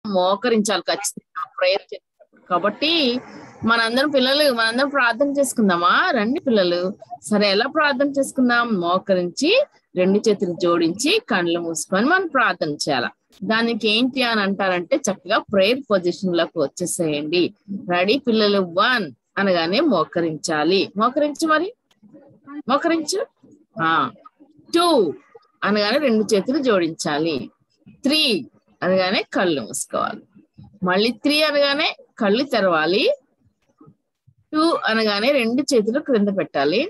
మోకరించాలి ఖచ్చితంగా ప్రేయర్ చేసేటప్పుడు. కాబట్టి మనందరం ప్రార్థన చేసుకుందామా? రండి పిల్లలు. సరే, ఎలా ప్రార్థన చేసుకుందాం? మోకరించి 2 చేతులు జోడించి కళ్ళు మూసుకొని మనం ప్రార్థన చేయాలి. దానికి ఏంటి అని అంటారంటే చక్కగా ప్రేయర్ పొజిషన్ లోకి వచ్చేసేయండి. రెడీ పిల్లలు? 1 అనగానే మోకరించాలి. మోకరించు. 2 అనగానే 2 చేతులు జోడించాలి. 3 అనగానే కళ్ళు మూసుకోవాలి. మళ్ళీ 3 అనగానే కళ్ళు తెరవాలి. 2 అనగానే 2 చేతులు క్రింద పెట్టాలి.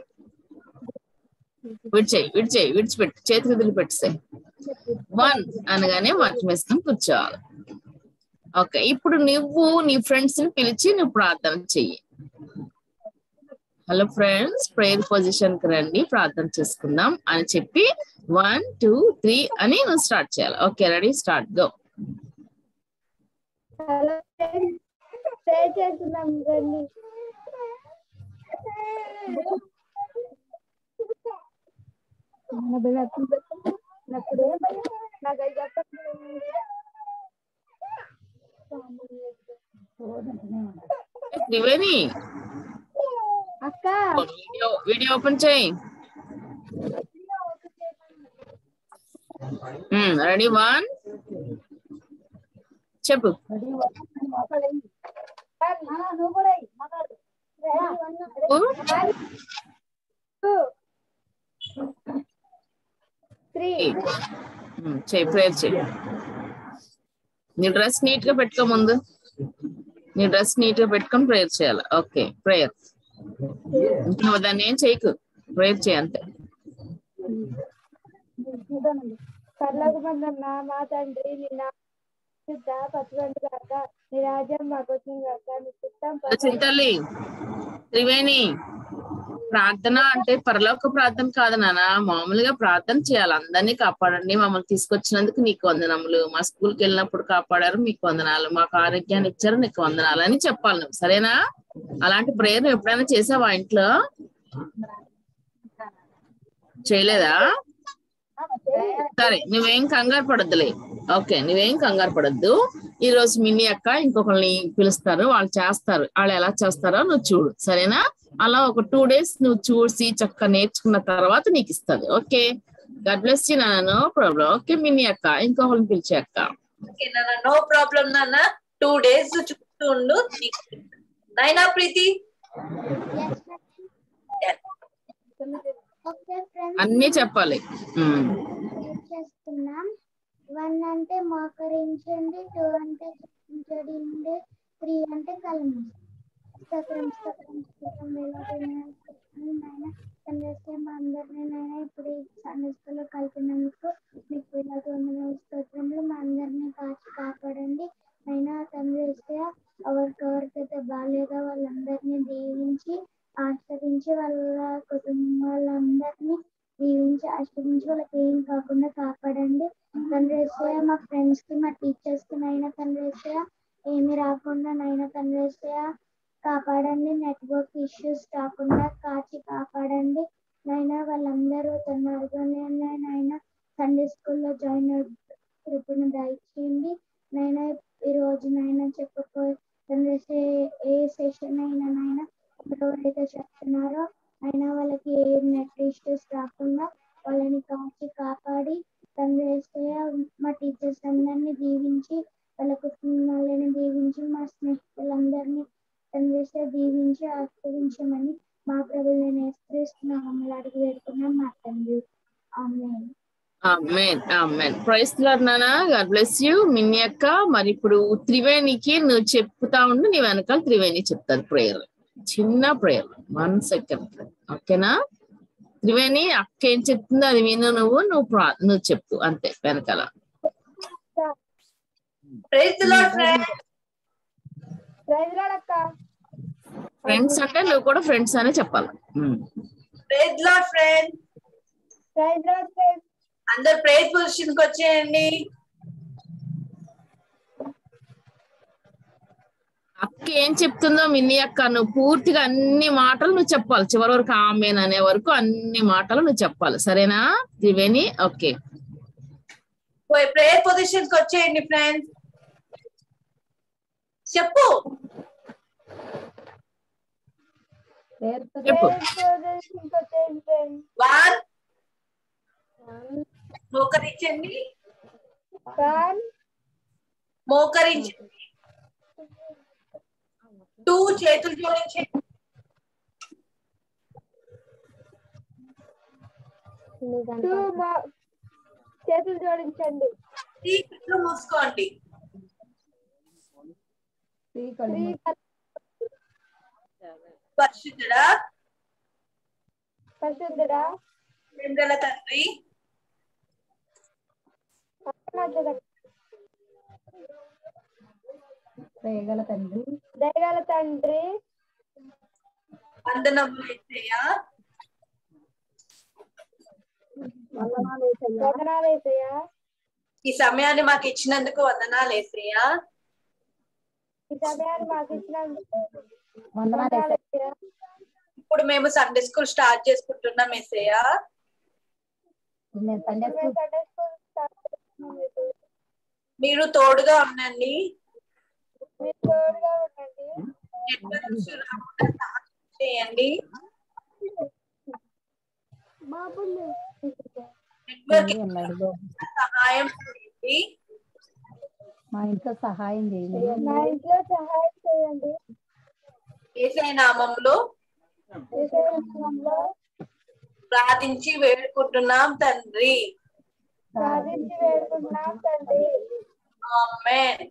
విడిచిపెట్టు, చేతులు వదిలిపెట్టేసాయి. 1 అనగానే మంచం వేసుకొని కూర్చోవాలి. ఓకే, ఇప్పుడు నువ్వు నీ ఫ్రెండ్స్ ని పిలిచి నువ్వు ప్రార్థన చెయ్యి. హలో ఫ్రెండ్స్, ప్రేయర్ పొజిషన్ కి రండి, ప్రార్థన చేసుకుందాం అని చెప్పి 1 2 3 అని నువ్వు స్టార్ట్ చేయాలి. Okay, ready, start, go. Triveni అక్క వీడియో ఓపెన్ చేయి. రెడీ 1 చెప్పు. 3 ప్రేయర్ చేయి. నీ డ్రెస్ నీట్ గా పెట్టుకో, ముందు నీ డ్రెస్ నీట్ గా పెట్టుకొని ప్రేయర్ చేయాలి. Okay, prayer. నువ్వు దాన్ని ఏం చేయకు, ప్రేయర్ చేయి అంతే. పర్లోకమందున్న మా తండ్రి, నీ పచ్చివంటి కాక నీ రాజ్యం మాకు వచ్చింది కాక నీ చిత్తం చింతల్లి, త్రివేణి, ప్రార్థన అంటే పరలోక ప్రార్థన కాదు నాన్న, మామూలుగా ప్రార్థన చేయాలి. అందరినీ కాపాడండి, మమ్మల్ని తీసుకొచ్చినందుకు నీకు వందనములు, మా స్కూల్కి వెళ్ళినప్పుడు కాపాడారు, మీకు వందనాలు, మాకు ఆరోగ్యాన్ని ఇచ్చారు, నీకు వందనాలు అని చెప్పాలి నువ్వు, సరేనా? అలాంటి ప్రేయర్ నువ్వు ఎప్పుడైనా చేసావా ఇంట్లో? చేయలేదా? సరే, నువ్వేం కంగారు పడొద్దులే. ఓకే, నువ్వేం కంగారు పడొద్దు. ఈ రోజు మిన్ని అక్క ఇంకొకరిని పిలుస్తారు, వాళ్ళు చేస్తారు. వాళ్ళు ఎలా చేస్తారో నువ్వు చూడు, సరేనా? అలా ఒక 2 days నువ్వు చూసి చక్కగా నేర్చుకున్న తర్వాత నీకు ఇస్తుంది. ఓకే, గాడ్ బ్లెస్ యూ నాన్న, నో ప్రాబ్లం. ఓకే మిన్ని అక్క, ఇంకొకరిని పిలిచే అక్క. నో ప్రాబ్లం నాన్న, 2 days చూస్తూ ఉండు. నైనా ప్రీతి అన్ని చెప్పాలి. చేస్తున్నాం. 1 అంటే మోకరించండి, 2 అంటే చెప్పించండి, 3 అంటే కళ్ళు మా అందరినీ నైనా ఇప్పుడు సంస్థలో కలిపినందుకు మీకు స్తోత్రములు. మా అందరినీ కాపాడండి అయినా తండ్రి ఇస్తే ఎవరికైతే బాగాలేదో వాళ్ళందరినీ దీవించి ఆశ్రయించి వాళ్ళ కుటుంబాలందరినీ దీవించి ఆశ్రయించి వాళ్ళకి ఏం కాకుండా కాపాడండి తండ్రి ఇస్తే. మా ఫ్రెండ్స్ కి మా టీచర్స్ కి నైనా తండ్రి ఇస్తే ఏమి రాకుండా నైనా తండ్రి ఇస్తే కాపాడండి. నెట్వర్క్ ఇష్యూస్ రాకుండా కాచి కాపాడండి నైనా. వాళ్ళందరూ తొందరగానే నైనా సండే స్కూల్లో జాయిన్ కృపను దయచేయండి నైనా. ఈ రోజు నైనా చెప్పకపోయి తండ్రి ఏ సెషన్ అయినా నైనా ఎవరైతే చెప్తున్నారో అయినా వాళ్ళకి ఏ నెట్ ఇష్యూస్ రాకుండా వాళ్ళని కాచి కాపాడి తండ్రి మా టీచర్స్ అందరినీ దీవించి వాళ్ళ కుటుంబాలని దీవించి మా స్నేహితులందరినీ తండ్రి దీవించి ఆస్వాదించమని మా ప్రభువు నేను యేసుక్రీస్తు అడిగి వేడుకున్నాం మా తండ్రి. Amen. Amen amen. Praise the Lord నాన్న, గాడ్ బ్లెస్ యూ మిన్ని అక్క. మరి ఇప్పుడు త్రివేణికి నువ్వు చెప్తా ఉండు, నీ వెనకాల త్రివేణి చెప్తారు ప్రేయర్, చిన్న ప్రేయర్, 1 second. ఓకేనా? త్రివేణి అక్క ఏం చెప్తుందో అది విను, నువ్వు చెప్పు అంతే వెనకాల. Praise the Lord friends. Praise Lord అక్క. ఫ్రెండ్స్ అంటే నువ్వు కూడా ఫ్రెండ్స్ అనే చెప్పాలి. Praise the Lord friends. Praise Lord friends. అందరు ప్రేయర్ పొజిషన్ కి వచ్చేయండి. అక్క ఏం చెప్తుందో మిన్ని అక్క నువ్వు పూర్తిగా అన్ని మాటలు నువ్వు చెప్పాలి, చివరి వరకు ఆమేన్ అనే వరకు అన్ని మాటలు నువ్వు చెప్పాలి, సరేనా త్రివేణి? ఓకే, ప్రేయర్ పొజిషన్ కి వచ్చేయండి ఫ్రెండ్స్. చెప్పు. చెప్పు. 1 మోకరించండి. మోకరించండి. 2 చేతులు జోడించండి. 2 చేతులు జోడించండి. 3 కళ్ళు మూసుకోండి. 3 పరిశుద్ధుడా పరిశుద్ధుడా ప్రేమగల తండ్రి, దయగల తండ్రి, వందనములు యేసయ్యా. వందనాలు యేసయ్యా. ఈ సమయాన్ని మాకు ఇచ్చినందుకు వందనాలు యేసయ్యా. ఈ సమయాన్ని మాకు ఇచ్చినందుకు వందనాలు యేసయ్యా. ఇప్పుడు మేము సండే స్కూల్ స్టార్ట్ చేసుకుంటున్నాం యేసయ్యా. మీరు తోడుగా ఉండండి. నెట్వర్క్స్ రాకుండా సహాయం చేయండి. నెట్వర్క్ సహాయం చేయండి. మా ఇంట్లో సహాయం చేయండి. యేసయ్య నామములో ప్రార్థించి వేడుకుంటున్నాం తండ్రి. ఆమేన్.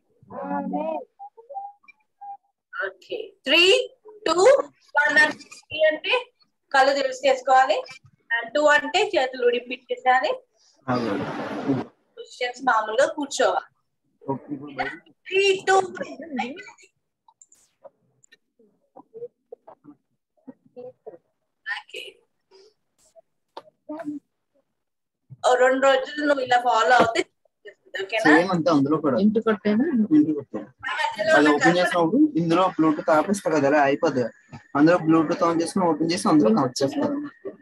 ఓకే 3, 2, 1 అంటే కళ్ళు తెరిచి చేసుకోవాలి. 2 అంటే చేతులు ఉడిపించేసారి క్వశ్చన్స్ మామూలుగా కూర్చోవాలి. 3, 2 ఓకే. 2 రోజులు నువ్వు ఇలా ఫాలో అవుతే ఓకేనా? అందులో కూడా ఇంటి కొట్టేనా? అది ఓపెన్ చేసినప్పుడు ఇందులో బ్లూటూత్ ఆపిస్తా కదా, అలా అయిపోద్ది. అందులో బ్లూటూత్ ఆన్ చేసుకుని ఓపెన్ చేసి అందులో కనెక్ట్ చేస్తారు.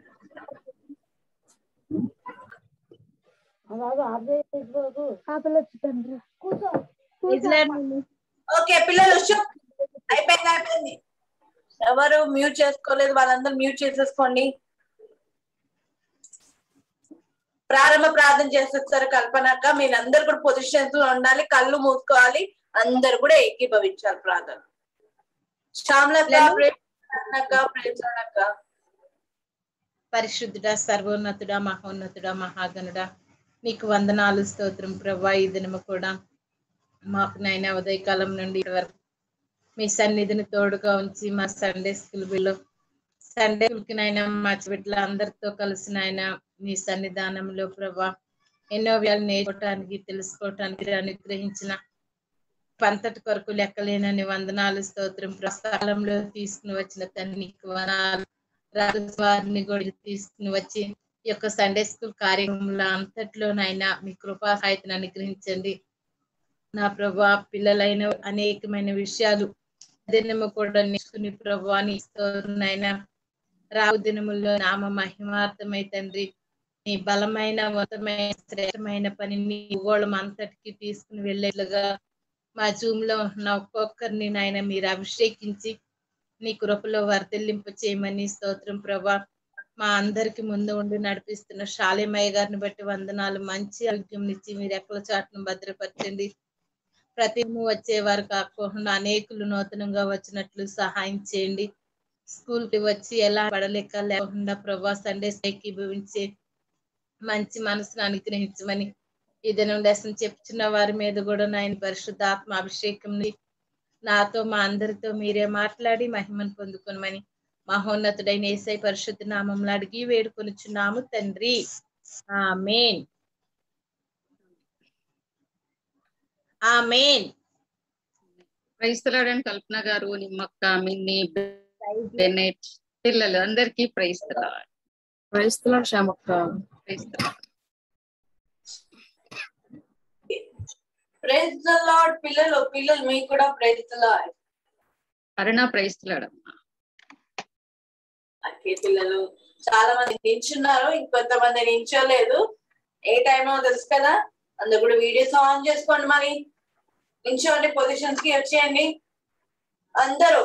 ఓకే పిల్లలు అయిపోయింది. ఎవరు మ్యూట్ చేసుకోలేదు వాళ్ళందరూ మ్యూట్ చేసేసుకోండి. ప్రారంభ ప్రార్థన చేసేస్తారు కల్పనక్క. మీరందరూ కూడా పొజిషన్స్ లో ఉండాలి, కళ్ళు మూసుకోవాలి, అందరు కూడా ఏకీభవించాలి ప్రార్థన. శ్యామలక్క పరిశుద్ధుడా, సర్వోన్నతుడా, మహోన్నతుడా, మహాగణుడా, నీకు వందనాలు, స్తోత్రం ప్రభా. ఈ దినము కూడా మాకు నైనా ఉదయకాలం నుండి వరకు మీ సన్నిధిని తోడుగా ఉంచి మా సండే స్కూల్ బిల్లో సండే స్కూల్కి నైనా మా బిడ్డల అందరితో కలిసి నాయన మీ సన్నిధానంలో ప్రభా ఎన్నో వ్యాలు నేర్చుకోవటానికి తెలుసుకోవటానికి అనుగ్రహించిన పంతటి కొరకు లెక్కలేనని వందనాలు, స్తోత్రం. ప్రస్థానంలో తీసుకుని వచ్చిన తండ్రి నీకు వందనాలు. వారిని కూడా తీసుకుని వచ్చి ఈ యొక్క సండే స్కూల్ కార్యక్రమంలో అంతట్లోనైనా మీ కృపా సహాయతను అనుగ్రహించండి నా ప్రభా. పిల్లలైన అనేకమైన విషయాలు దినము కూడా నేర్చుకుని ప్రభా నీ స్తోత్రనైనా రావు దినముల్లో నామ మహిమార్థమై తండ్రి నీ బలమైన ఉన్నతమైన శ్రేష్టమైన పనిని భూగోళం అంతటికి తీసుకుని వెళ్ళేట్లుగా మా జూమ్ లో ఉన్న ఒక్కొక్కరిని నాయన మీరు అభిషేకించి నీ కృపలో వర్ధిల్లింపు చేయమని స్తోత్రం ప్రభా. మా అందరికి ముందు ఉండి నడిపిస్తున్న శాలేమయ్య గారిని బట్టి వందనాలు. మంచి ఆరోగ్యం ఇచ్చి మీరు ఎక్కల చాటును భద్రపరచండి. ప్రతి వచ్చే వారు కాకుండా అనేకులు నూతనంగా వచ్చినట్లు సహాయం చేయండి. స్కూల్ కి వచ్చి ఎలా పడలేక లేకుండా ప్రభా సండే ఏకీభవించే మంచి మనసును అనుగ్రహించమని ఈ దినం లెసన్ చెప్తున్న వారి మీద కూడా నాయన పరిశుద్ధాత్మ అభిషేకం నాతో మా అందరితో మీరే మాట్లాడి మహిమను పొందుకోమని మహోన్నతుడైన యేసయ్య పరిశుద్ధ నామంలో అడిగి వేడుకొనుచున్నాము తండ్రి. Amen. Amen. Praise the Lord. Kalpana గారు, నిమ్మక్క, మిన్ని, బెనెట్ పిల్లలు అందరికీ praise the Lord. Praise the Lord శ్యామక్క. Praise the Lord. Praise the Lord. పిల్లలు మీకు కూడా praise the Lord. Aruna praise the Lord అమ్మా. ఓకే పిల్లలు చాలా మంది నించున్నారు, ఇంకొంతమంది నించోలేదు. ఏ టైమో తెలుసు కదా, అందరు కూడా వీడియోస్ ఆన్ చేసుకోండి. మరి నిల్చోండి, పొజిషన్స్ కి వచ్చేయండి అందరూ.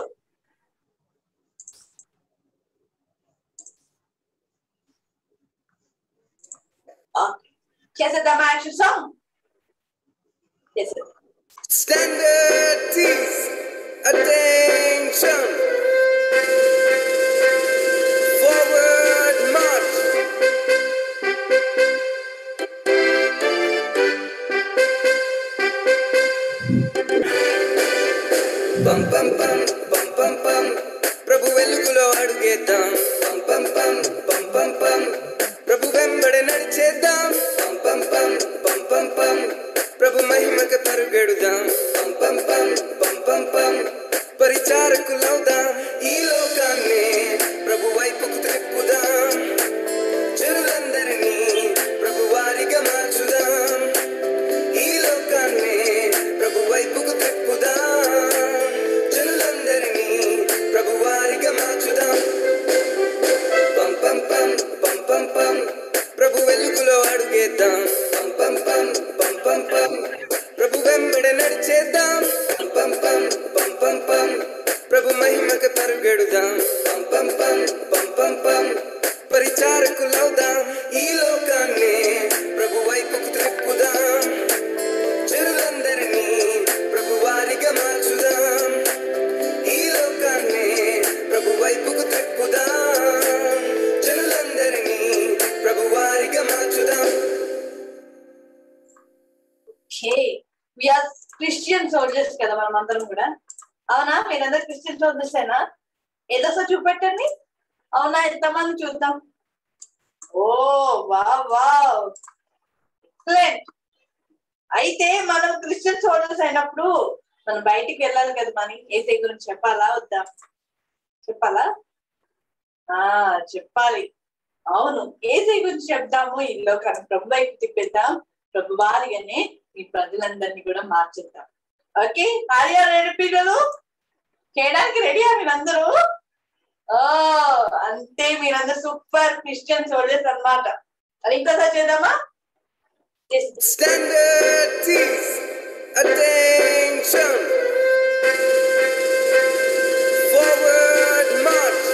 చేసేద్దామా యాక్షన్ సాంగ్? చేసేద్దాం. Standard teeth, attention. Forward march. Pam pam pam pam pam pam. Prabhu వెలుగులో అడుగేద్దాం. Pam pam pam pam pam pam. ప్రభు వెంబడి నడిచేద్దాం. Pam pam pam pam pam pam. ప్రభు మహిమకు పరుగెడుదాం. Pam pam pam pam pam pam. పరిచారకులవుదాం. ఈ లోకాన్ని ప్రభు వైపుకు త్రిప్పుదాం. జనులందరినీ ప్రభు వారిగా మార్చుదాం. ఈ లోకాన్ని ప్రభు వైపుకు త్రిప్పుదాం. జనులందరినీ ప్రభు వారిగా మార్చుదాం. పం పం పం పం పం పం. ప్రభు వెలుగులో అడుగేద్దాం. పం పం పం పం పం పం. ప్రభు వెంబడి నడిచేద్దాం. పం పం పం పం పం పం. ప్రభు మహిమకు పరుగెడుదాం. పం పం పం పం పం పం. పరిచారకులవుదాం. ఈ లోకాన్ని ప్రభు వైపుకు త్రిప్పుదాం. జనులందరినీ ప్రభు వారిగా మార్చుదాం. ఈ లోకాన్ని ప్రభు వైపుకు త్రిప్పుదాం. జనులందరినీ ప్రభు వారిగా మార్చుదాం. వి ఆర్ క్రిస్టియన్ సోల్జర్స్ కదా మనం అందరం కూడా. అవునా? మీరందరూ క్రిస్టియన్ సోల్జర్సేనా? ఏదో చూపెట్టండి. అవునా? ఎంతమంది చూద్దాం. Oh wow wow, excellent. అయితే మనం క్రిస్టియన్ సోల్జర్స్ అయినప్పుడు మనం బయటికి వెళ్ళాలి కదా. మరి ఏసై గురించి చెప్పాలా వద్దా? చెప్పాలా? చెప్పాలి. అవును, ఏసై గురించి చెప్దాము. ఇల్లు కానీ ప్రభు వైపు తిప్పేద్దాం. ప్రభు వారిగానే ఈ ప్రజలందరినీ కూడా మార్చేద్దాం. ఓకే, రెడీ పిల్లలు? చేయడానికి రెడీయా మీరందరూ? అంతే, మీరందరూ సూపర్ క్రిస్టియన్ సోల్జర్స్ అన్నమాట. అది ఇంకోసారి చేద్దామా? Standard teeth, attention. Forward march.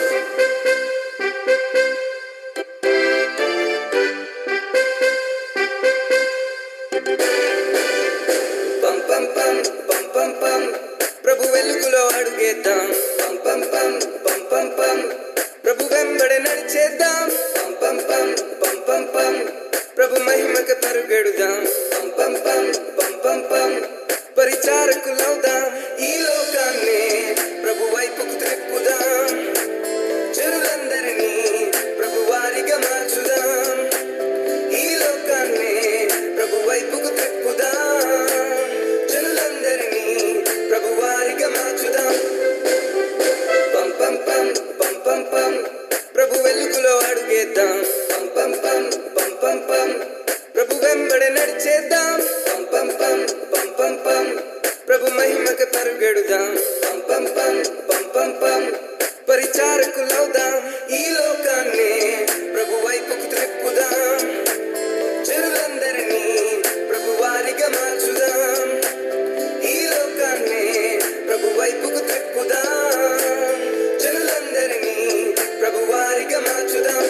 Pam pam pam pam pam pam. ప్రభు వెలుగులో అడుగేద్దాం. Pam pam pam pam pam pam. ప్రభు వెంబడి నడిచేద్దాం. Pam pam pam pam pam pam. ప్రభు మహిమకు పరుగెడుదాం. Pam pam pam pam pam pam. పరిచారకులవుదాం. ఈ లోకాన్ని ప్రభు వైపుకు త్రిప్పుదాం. జనులందరినీ ప్రభు వారిగా మార్చుదాం. ఈ లోకాన్ని ప్రభు వైపుకు త్రిప్పుదాం. జనులందరినీ ప్రభు వారిగా మార్చుదాం. పం పం పం పం పం పం. ప్రభు వెలుగులో అడుగేద్దాం. పం పం పం పం పం పం. ప్రభు వెంబడి నడిచేద్దాం. పం పం పం పం పం పం. ప్రభు మహిమకు పరుగెడుదాం. పం పం పం పం పం పం. పరిచారకులవుదాం. ఈ లోకాన్ని ప్రభు వైపుకు త్రిప్పుదాం. జనులందరినీ ప్రభు వారిగా మార్చుదాం. ఈ లోకాన్ని ప్రభు వైపుకు త్రిప్పుదాం. జనులందరినీ ప్రభు వారిగా మార్చుదాం.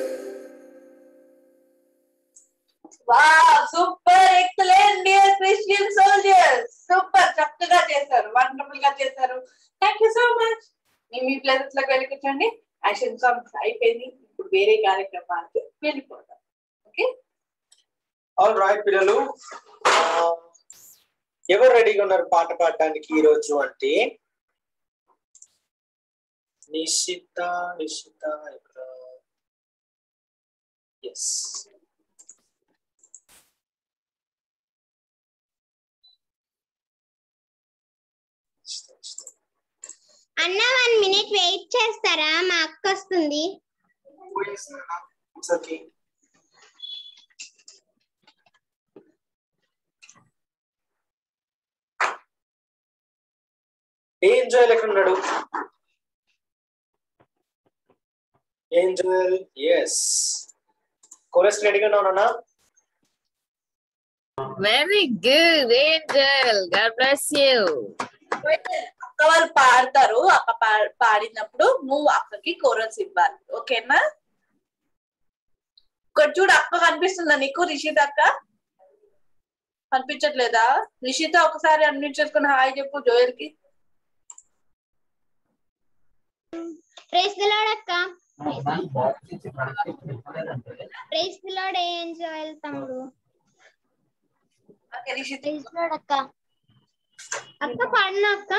Wow, super, excellent dear Christian soldiers. Super, చక్కగా చేశారు, వండర్ఫుల్ గా చేశారు. Thank you so much. మీ ప్లేసెస్ లోకి వెళ్ళి కూర్చోండి. యాక్షన్ సాంగ్స్ అయిపోయింది. ఇప్పుడు వేరే కార్యక్రమానికి వెళ్ళిపోతాం. ఓకే, ఆల్ రైట్ పిల్లలు, ఎవరు రెడీగా ఉన్నారు పాట పాడడానికి ఈ రోజు? అంటే నిషిత ఇక్కడ. ఎస్, అన్న 1 minute వెయిట్ చేస్తారా? మా అక్క వస్తుంది. ఓకే, ఏంజల్ ఎక్కడ ఉన్నాడు? Angel, yes. కోరస్ రెడీగా ఉన్నానా? Very good Angel, God bless you. అక్క వాళ్ళు పాడతారు, అక్క పాడినప్పుడు నువ్వు అక్కకి కోరస్ ఇవ్వాలి, ఓకేనా? ఇక్కడ చూడు, అక్క కనిపిస్తుందా నీకు? రిషిత అక్క కనిపించట్లేదా? రిషిత ఒకసారి అన్మ్యూట్ చేసుకుని హాయ్ చెప్పు జోయల్ కి. ప్రైజ్ ది లార్డ్ అక్క. ప్రైజ్ ది లార్డ్ ఏంజల్ తమ్ముడు. Okay Rishita praise the Lord అక్క. అక్క పాడనా అక్క?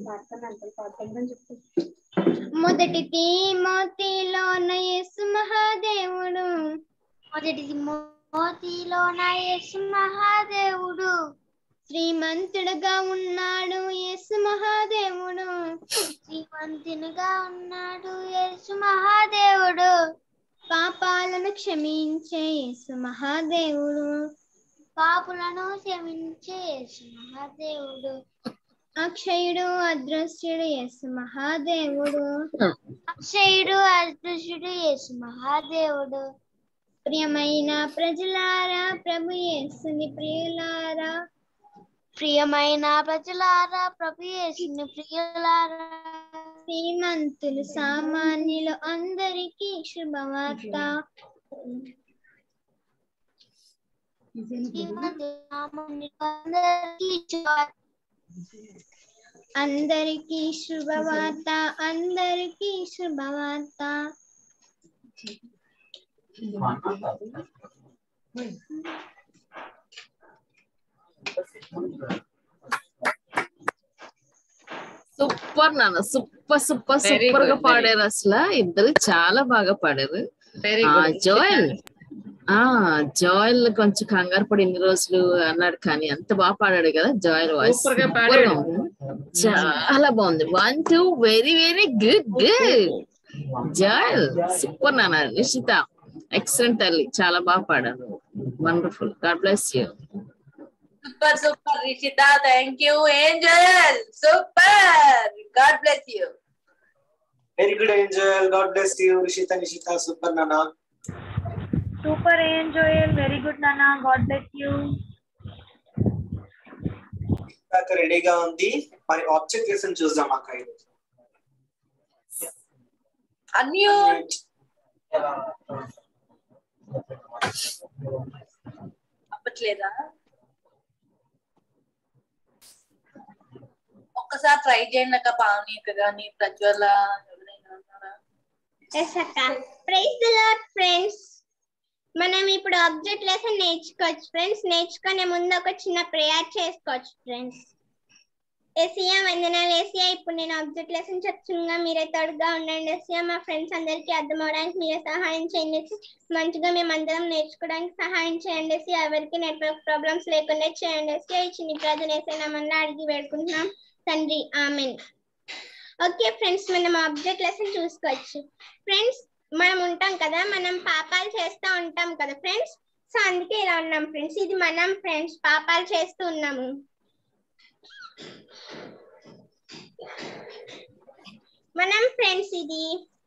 మొదటి తిమోతిలోన యేసు మహాదేవుడు, మొదటి తిమోతిలోన యేసు మహాదేవుడు శ్రీమంతుడుగా ఉన్నాడు. యేసు మహాదేవుడు శ్రీమంతునిగా ఉన్నాడు. యేసు మహాదేవుడు పాపాలను క్షమించే యేసు మహాదేవుడు, పాపులను క్షమించే యేసు మహాదేవుడు, అక్షయుడు అదృశ్యుడు యేసు మహాదేవుడు, అక్షయుడు అదృశ్యుడు యేసు మహాదేవుడు. ప్రియమైన ప్రజలారా, ప్రభు యేసుని ప్రియులారా, ప్రియమైన ప్రజలారా, ప్రభు యేసుని ప్రియులారా, శ్రీమంతులు సామాన్యులు అందరికీ శుభవార్త. అందరికీ శుభవార్త, అందరికీ శుభవార్త. సూపర్ నాన్న, సూపర్ గా పాడారు. అసలు ఇద్దరు చాలా బాగా పాడారు. జోయల్ కొంచెం కంగారు పడి ఇన్ని రోజులు అన్నాడు, కానీ ఎంత బాగా పాడాడు కదా జోయల్. వాయిస్ చాలా బాగుంది. 1 2 very very good good. Joel super నాన్న. నిషిత ఎక్సలెంట్ తల్లి, చాలా బాగా పాడారు. Wonderful. God bless you. Super super Rishita, thank you. Angel super, God bless you. Very good Angel, God bless you. Nishita super నానా. సూపర్ ఏంజల్, వెరీ గుడ్ నానా, God bless you. రెడీగా ఉంది, మరి ఆబ్జెక్ట్ లెసన్ చూద్దాం అక్క. అన్మ్యూట్. అప్పట్లేదా? ఒక్కసారి ట్రై చేయండి అక్క. పావని కానీ ప్రజ్వల ఎవరైనా ఉన్నారా? Praise the Lord friends. మనం ఇప్పుడు ఆబ్జెక్ట్ లెసన్ నేర్చుకోవచ్చు ఫ్రెండ్స్. నేర్చుకునే ముందు ఒక చిన్న ప్రేయర్ చేసుకోవచ్చు ఫ్రెండ్స్. ఏసియా వందనాలు ఏసియా. ఇప్పుడు నేను ఆబ్జెక్ట్ లెసన్ చెప్తున్నా, మీరే తోడుగా ఉండండి ఏసియా. మా ఫ్రెండ్స్ అందరికీ అర్థం అవడానికి మీరే సహాయం చేయండి. మంచిగా మేము అందరం నేర్చుకోవడానికి సహాయం చేయండి ఏసియా. ఎవరికి నెట్వర్క్ ప్రాబ్లమ్స్ లేకుండా చేయండి ఏసియా. ఈ చిన్న ప్రార్థన ఏసైనా మన అడిగి వేడుకుంటున్నాం తండ్రి, ఆమెన్. ఓకే ఫ్రెండ్స్, మనం ఆబ్జెక్ట్ లెసన్ చూసుకోవచ్చు ఫ్రెండ్స్. మనం ఉంటాం కదా, మనం పాపాలు చేస్తూ ఉంటాం కదా ఫ్రెండ్స్. సో అందుకే ఇలా ఉన్నాం ఫ్రెండ్స్. ఇది మనం ఫ్రెండ్స్ పాపాలు చేస్తూ ఉన్నాము. మనం ఫ్రెండ్స్ ఇది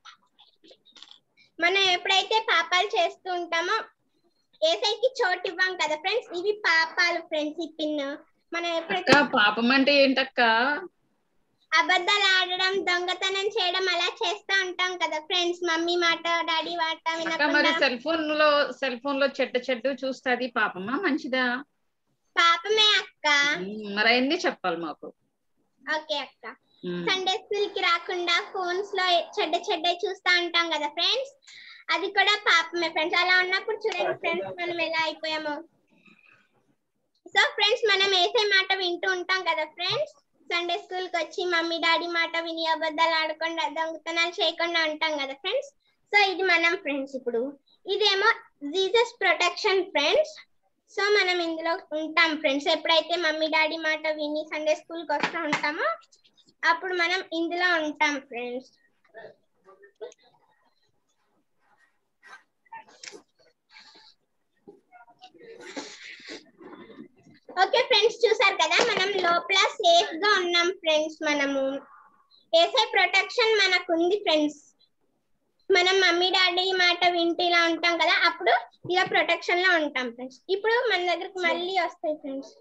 మనం ఎప్పుడైతే పాపాలు చేస్తూ ఉంటామో ఏసైకి చోటు ఇవ్వం కదా ఫ్రెండ్స్. ఇవి పాపాలు ఫ్రెండ్స్. ఈ పిన్ మనం ఎప్పుడైతే పాపం అంటే ఏంటక్క? అబద్ధాలు ఆడడం, దొంగతనం చేయడం అలా చేస్తూ ఉంటాం కదా ఫ్రెండ్స్. మమ్మీ మాట డాడీ మాట మరి సెల్ ఫోన్ లో చెట్టు చూస్తుంది, పాపమా మంచిదా? పాపమే అక్క. మరి అన్ని చెప్పాలి మాకు. ఓకే అక్క. సండే స్కూల్ కి రాకుండా ఫోన్స్ లో చెడ్డ చూస్తా ఉంటాం కదా ఫ్రెండ్స్, అది కూడా పాపమే ఫ్రెండ్స్. అలా ఉన్నప్పుడు చూడండి ఫ్రెండ్స్ మనం ఎలా అయిపోయామో. సో ఫ్రెండ్స్ మనం ఏసే మాట వింటూ ఉంటాం కదా ఫ్రెండ్స్. సండే స్కూల్ కి వచ్చి మమ్మీ డాడీ మాట విని అబద్ధాలు ఆడకుండా దొంగతనాలు చేయకుండా ఉంటాం కదా ఫ్రెండ్స్. సో ఇది మనం ఫ్రెండ్స్. ఇప్పుడు ఇదేమో జీసస్ ప్రొటెక్షన్ ఫ్రెండ్స్. సో మనం ఇందులో ఉంటాం ఫ్రెండ్స్. ఎప్పుడైతే మమ్మీ డాడీ మాట విని సండే స్కూల్ కి వస్తూ ఉంటామో అప్పుడు మనం ఇందులో ఉంటాం ఫ్రెండ్స్. ఓకే ఫ్రెండ్స్, చూసారు కదా మనం లోపల సేఫ్ గా ఉన్నాం ఫ్రెండ్స్. మనము ఏసై ప్రొటెక్షన్ మనకు ఉంది ఫ్రెండ్స్. మనం మమ్మీ డాడీ మాట వింటూ ఇలా ఉంటాం కదా, అప్పుడు ఇలా ప్రొటెక్షన్ లో ఉంటాం ఫ్రెండ్స్. ఇప్పుడు మన దగ్గరకు మళ్ళీ వస్తాయి ఫ్రెండ్స్.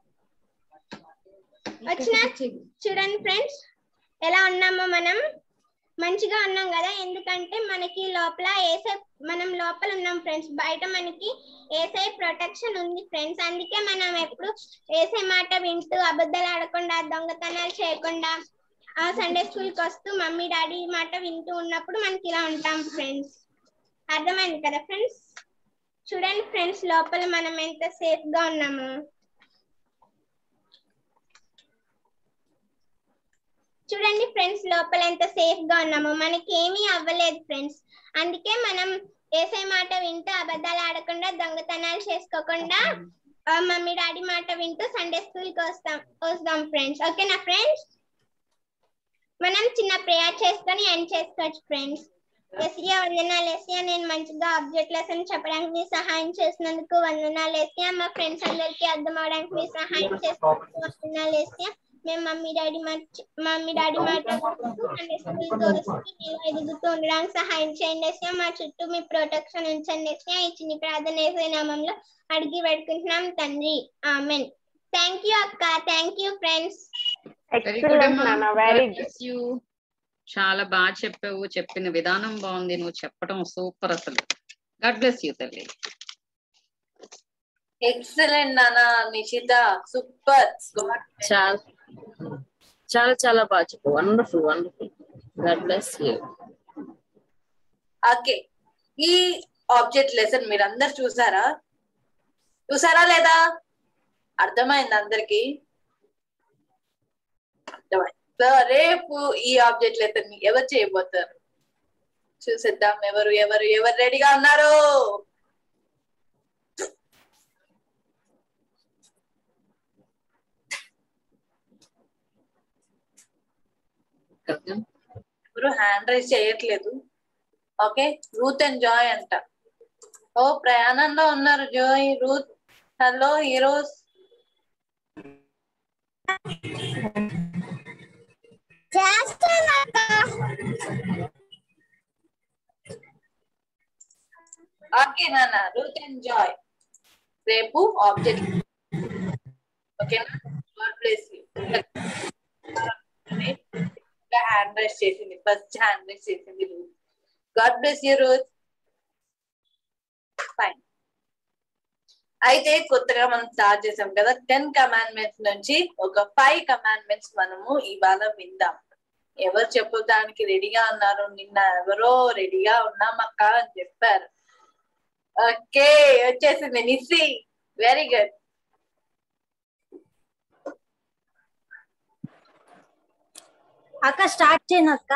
వచ్చిన చూడండి ఫ్రెండ్స్ ఎలా ఉన్నామో మనం. మంచిగా ఉన్నాం కదా, ఎందుకంటే మనకి లోపల ఏసై, మనం లోపల ఉన్నాం ఫ్రెండ్స్, బయట మనకి ఏసై ప్రొటెక్షన్ ఉంది ఫ్రెండ్స్. అందుకే మనం ఎప్పుడు ఏసై మాట వింటూ అబద్ధాలు ఆడకుండా దొంగతనాలు చేయకుండా ఆ సండే స్కూల్ కి వస్తూ మమ్మీ డాడీ మాట వింటూ ఉన్నప్పుడు మనకి ఇలా ఉంటాం ఫ్రెండ్స్. అర్థమైంది కదా ఫ్రెండ్స్? చూడండి ఫ్రెండ్స్ లోపల మనం ఎంత సేఫ్ గా ఉన్నాము. చూడండి ఫ్రెండ్స్ లోపల ఎంత సేఫ్ గా ఉన్నామో, మనకి ఏమీ అవ్వలేదు ఫ్రెండ్స్. అందుకే మనం ఏసై మాట వింటూ అబద్ధాలు ఆడకుండా దొంగతనాలు చేసుకోకుండా మమ్మీ డాడీ మాట వింటూ సండే స్కూల్ కి వస్తాం ఫ్రెండ్స్. ఓకేనా ఫ్రెండ్స్? మనం చిన్న ప్రేయర్ చేసుకొని ఎండ్ చేసుకోవచ్చు ఫ్రెండ్స్. ఎస్ఏ వందనాలు ఎస్ఏ, నేను మంచిగా ఆబ్జెక్ట్ లెసన్ చెప్పడానికి మీ సహాయం చేసినందుకు వందనాలు ఎస్ఏ. మా ఫ్రెండ్స్ అందరికి అర్థం అవడానికి మీ సహాయం చేసినందుకు వందనాలు ఎస్ఏ. మేము మమ్మీ డాడీ మాట సండే స్కూల్ కి వస్తూ మీరు ఎదుగుతూ ఉండడానికి సహాయం చేయండి ఎస్ఏ. మా చుట్టూ మీ ప్రొటెక్షన్ ఉంచండి ఎస్ఏ. ఈ చిన్న ప్రార్థన యేసు నామములో అడిగి పెట్టుకుంటున్నాం తండ్రి, ఆమెన్. థ్యాంక్ యూ అక్క, థ్యాంక్ యూ ఫ్రెండ్స్. చాలా బాగా చెప్పావు, చెప్పిన విధానం బాగుంది, నువ్వు చెప్పడం సూపర్ అసలు. గాడ్ బ్లెస్ యూ తల్లి. ఎక్సలెంట్ నాన్న నిషిత, సూపర్. చాలా చాలా చాలా బాగా చెప్పు. Wonderful wonderful. God bless you. Okay, ఈ ఆబ్జెక్ట్ లెసన్ మీరు అందరు చూసారా లేదా? అర్థమైంది అందరికి? రేపు ఈ ఆబ్జెక్ట్ లెసన్ ఎవరు చేయబోతారు చూసేద్దాం. ఎవరు ఎవరు ఎవరు రెడీగా ఉన్నారు? ఎవరు హ్యాండ్ రైజ్ చేయట్లేదు. ఓకే, రూత్ అండ్ జాయ్ అంట. ఓ ప్రయాణంలో ఉన్నారు Joy, Ruth. Hello heroes. Okay నాన్న, రూత్ అండ్ జాయ్ రేపు ఆబ్జెక్ట్. ఓకేనా? God bless you. Hand raise చేసింది, ఫస్ట్ హ్యాండ్ రైజ్ చేసింది Ruth. God bless you Ruth. Fine. అయితే కొత్తగా మనం స్టార్ట్ చేసాం కదా 10 కమాండ్మెంట్స్ నుంచి ఒక 5 కమాండ్మెంట్స్ మనము ఇవాళ విందాం. ఎవరు చెప్పడానికి రెడీగా ఉన్నారు? నిన్న ఎవరో రెడీగా ఉన్నాం అక్క అని చెప్పారు. ఓకే, వచ్చేసింది నిస్సి. Very good. అక్క స్టార్ట్ చేయను అక్క.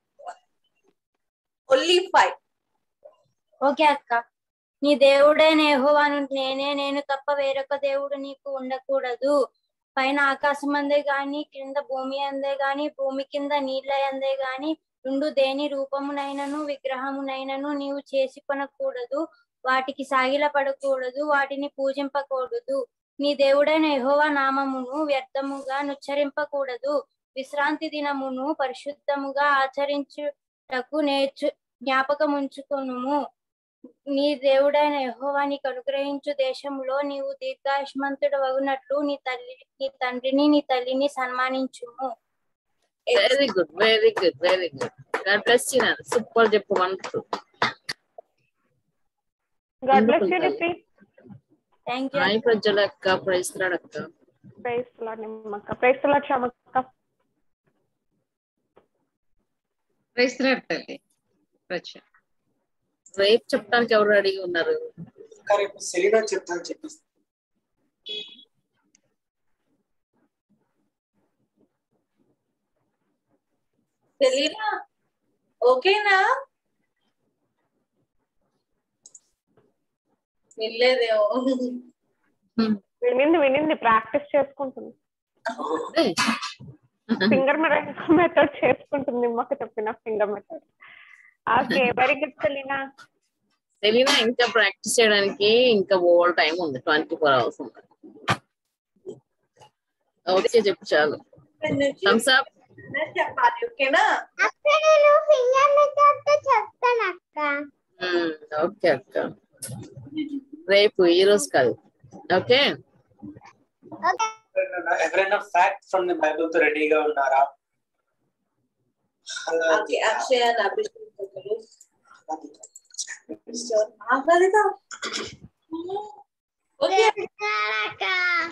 ఓన్లీ 5. ఓకే అక్క. నీ దేవుడైన యెహోవాను నేను తప్ప వేరొక దేవుడు నీకు ఉండకూడదు. పైన ఆకాశం అందే గాని, క్రింద భూమి అందే గాని, భూమి కింద నీళ్ళ అందే గాని ఉండు దేని రూపమునైనను విగ్రహమునైనను నీవు చేసి కొనకూడదు. వాటికి సాగిల పడకూడదు, వాటిని పూజింపకూడదు. నీ దేవుడైన యెహోవా నామమును వ్యర్థముగా నుచ్చరింపకూడదు. విశ్రాంతి దినమును పరిశుద్ధముగా ఆచరించుటకు జ్ఞాపకముంచుకొనుము. నీ దేవుడైన యెహోవా నీకు అనుగ్రహించు దేశంలో నీవు దీర్ఘాయుష్మంతుడు వగునట్లు నీ తండ్రిని నీ తల్లిని సన్మానించుము. Very good, very good, very good. God bless you. Super చెప్పు. వండర్ఫుల్. గాడ్ బ్లెస్ యూ రిపి. థాంక్యూ. హాయ్ ప్రజల అక్క, ప్రైజ్ లార్డ్ అక్క. ప్రైజ్ లార్డ్ నిమ్మక్క. ప్రైజ్ లార్డ్ క్షమక్క. ప్రైజ్ లార్డ్ తల్లి. ప్రజ రేపు చెప్పడానికి ఎవరు రెడీగా ఉన్నారు? రేపు సెలీనా చెప్తాను చెప్పేసి. సెలీనా ఓకేనా? వినలేదేమో. వినింది ప్రాక్టీస్ చేసుకుంటుంది. ఫింగర్ మెథడ్ చేసుకుంటుంది. నిమ్మక్క చెప్పిన finger method. Okay, very good Selina. Selina ఇంకా ప్రాక్టీస్ చేయడానికి ఇంకా ఓవర్ టైం ఉంది. 24 hours ఉంది. ఓకే చెప్పు చాలు. Thumbs up. చెప్పాలి. ఓకేనా? అక్క నేను ఫింగర్ మెథడ్ చెప్తాను అక్క. ఓకే అక్క, రేపు ఈ రోజు కాదు. ఓకే, ఎవరైనా ఫ్యాక్ట్ ఫ్రమ్ ది బైబిల్ తో రెడీగా ఉన్నారా? అక్షయ ఆహ్లాదిత. ఓకే అక్క.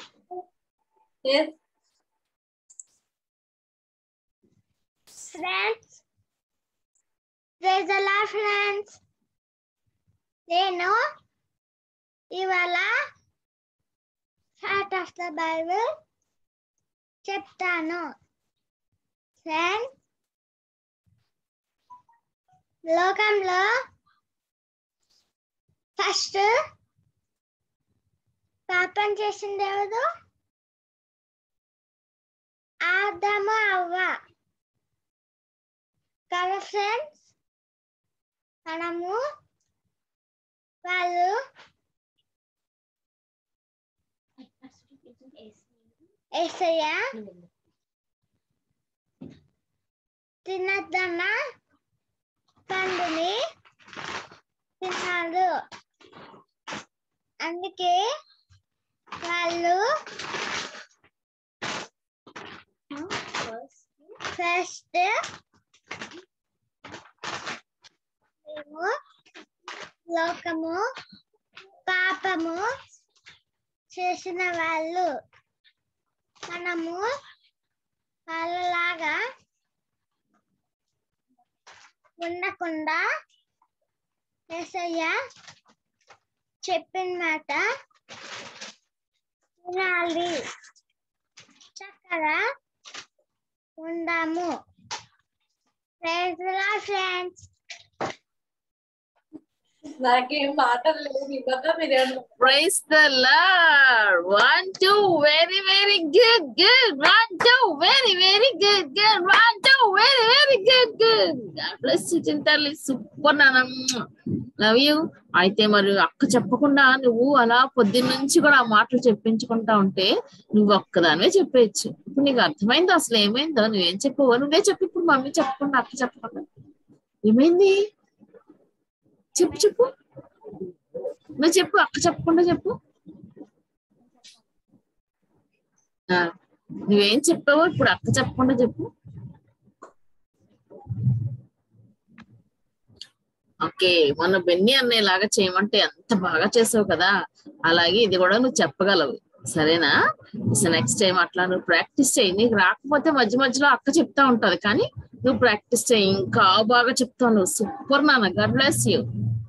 Friends, praise the Lord friends. నేను ఇవాళ ఫ్యాక్ట్ ఆఫ్ ద బైబిల్ చెప్తాను. ఫ్రెండ్స్, లోకంలో ఫస్ట్ పాపం చేసింది ఎవరు? ఆదాము అవ్వ కదా ఫ్రెండ్స్. మనము వాళ్ళు యేసయ్య తినద్దన్న పండుని తిన్నాడు. అందుకే వాళ్ళు ఫస్ట్ మేము లోకము పాపము చేసిన వాళ్ళు మనము వాళ్ళలాగా ఉండకుండా యేసయ్య చెప్పిన మాట వినాలి, చక్కగా ఉందాము. Praise the Lord friends. నాకేం మాటలు లేవు. ఇవ్వక మీరు praise the Lord. 1 2 very very good good. 1 2 very very good good. 1 2 very very good good. God bless you చింతల్లి. సూపర్ నాన్న, లవ్ యూ. అయితే మరి అక్క చెప్పకుండా నువ్వు అలా పొద్దున్న నుంచి కూడా ఆ మాటలు చెప్పించుకుంటా ఉంటే నువ్వు ఒక్కదానివే చెప్పేయచ్చు. ఇప్పుడు నీకు అర్థమైందో అసలు ఏమైందో? నువ్వేం చెప్పవు? నువ్వే చెప్పు ఇప్పుడు. మమ్మీ చెప్పకుండా, అక్క చెప్పకుండా ఏమైంది? చెప్పు చెప్పు, నువ్వు చెప్పు. అక్క చెప్పకుండా చెప్పు. నువ్వేం చెప్పావో ఇప్పుడు అక్క చెప్పకుండా చెప్పు. ఓకే, మొన్న బెన్నీ అన్నయ్యలాగా చేయమంటే ఎంత బాగా చేసావు కదా, అలాగే ఇది కూడా నువ్వు చెప్పగలవు. సరేనా? నెక్స్ట్ టైం అట్లా నువ్వు ప్రాక్టీస్ చేయి. నీకు రాకపోతే మధ్య మధ్యలో అక్క చెప్తా ఉంటది, కానీ నువ్వు ప్రాక్టీస్ చేయి. ఇంకా బాగా చెప్తావు నువ్వు. సూపర్ నాన్న. God bless you.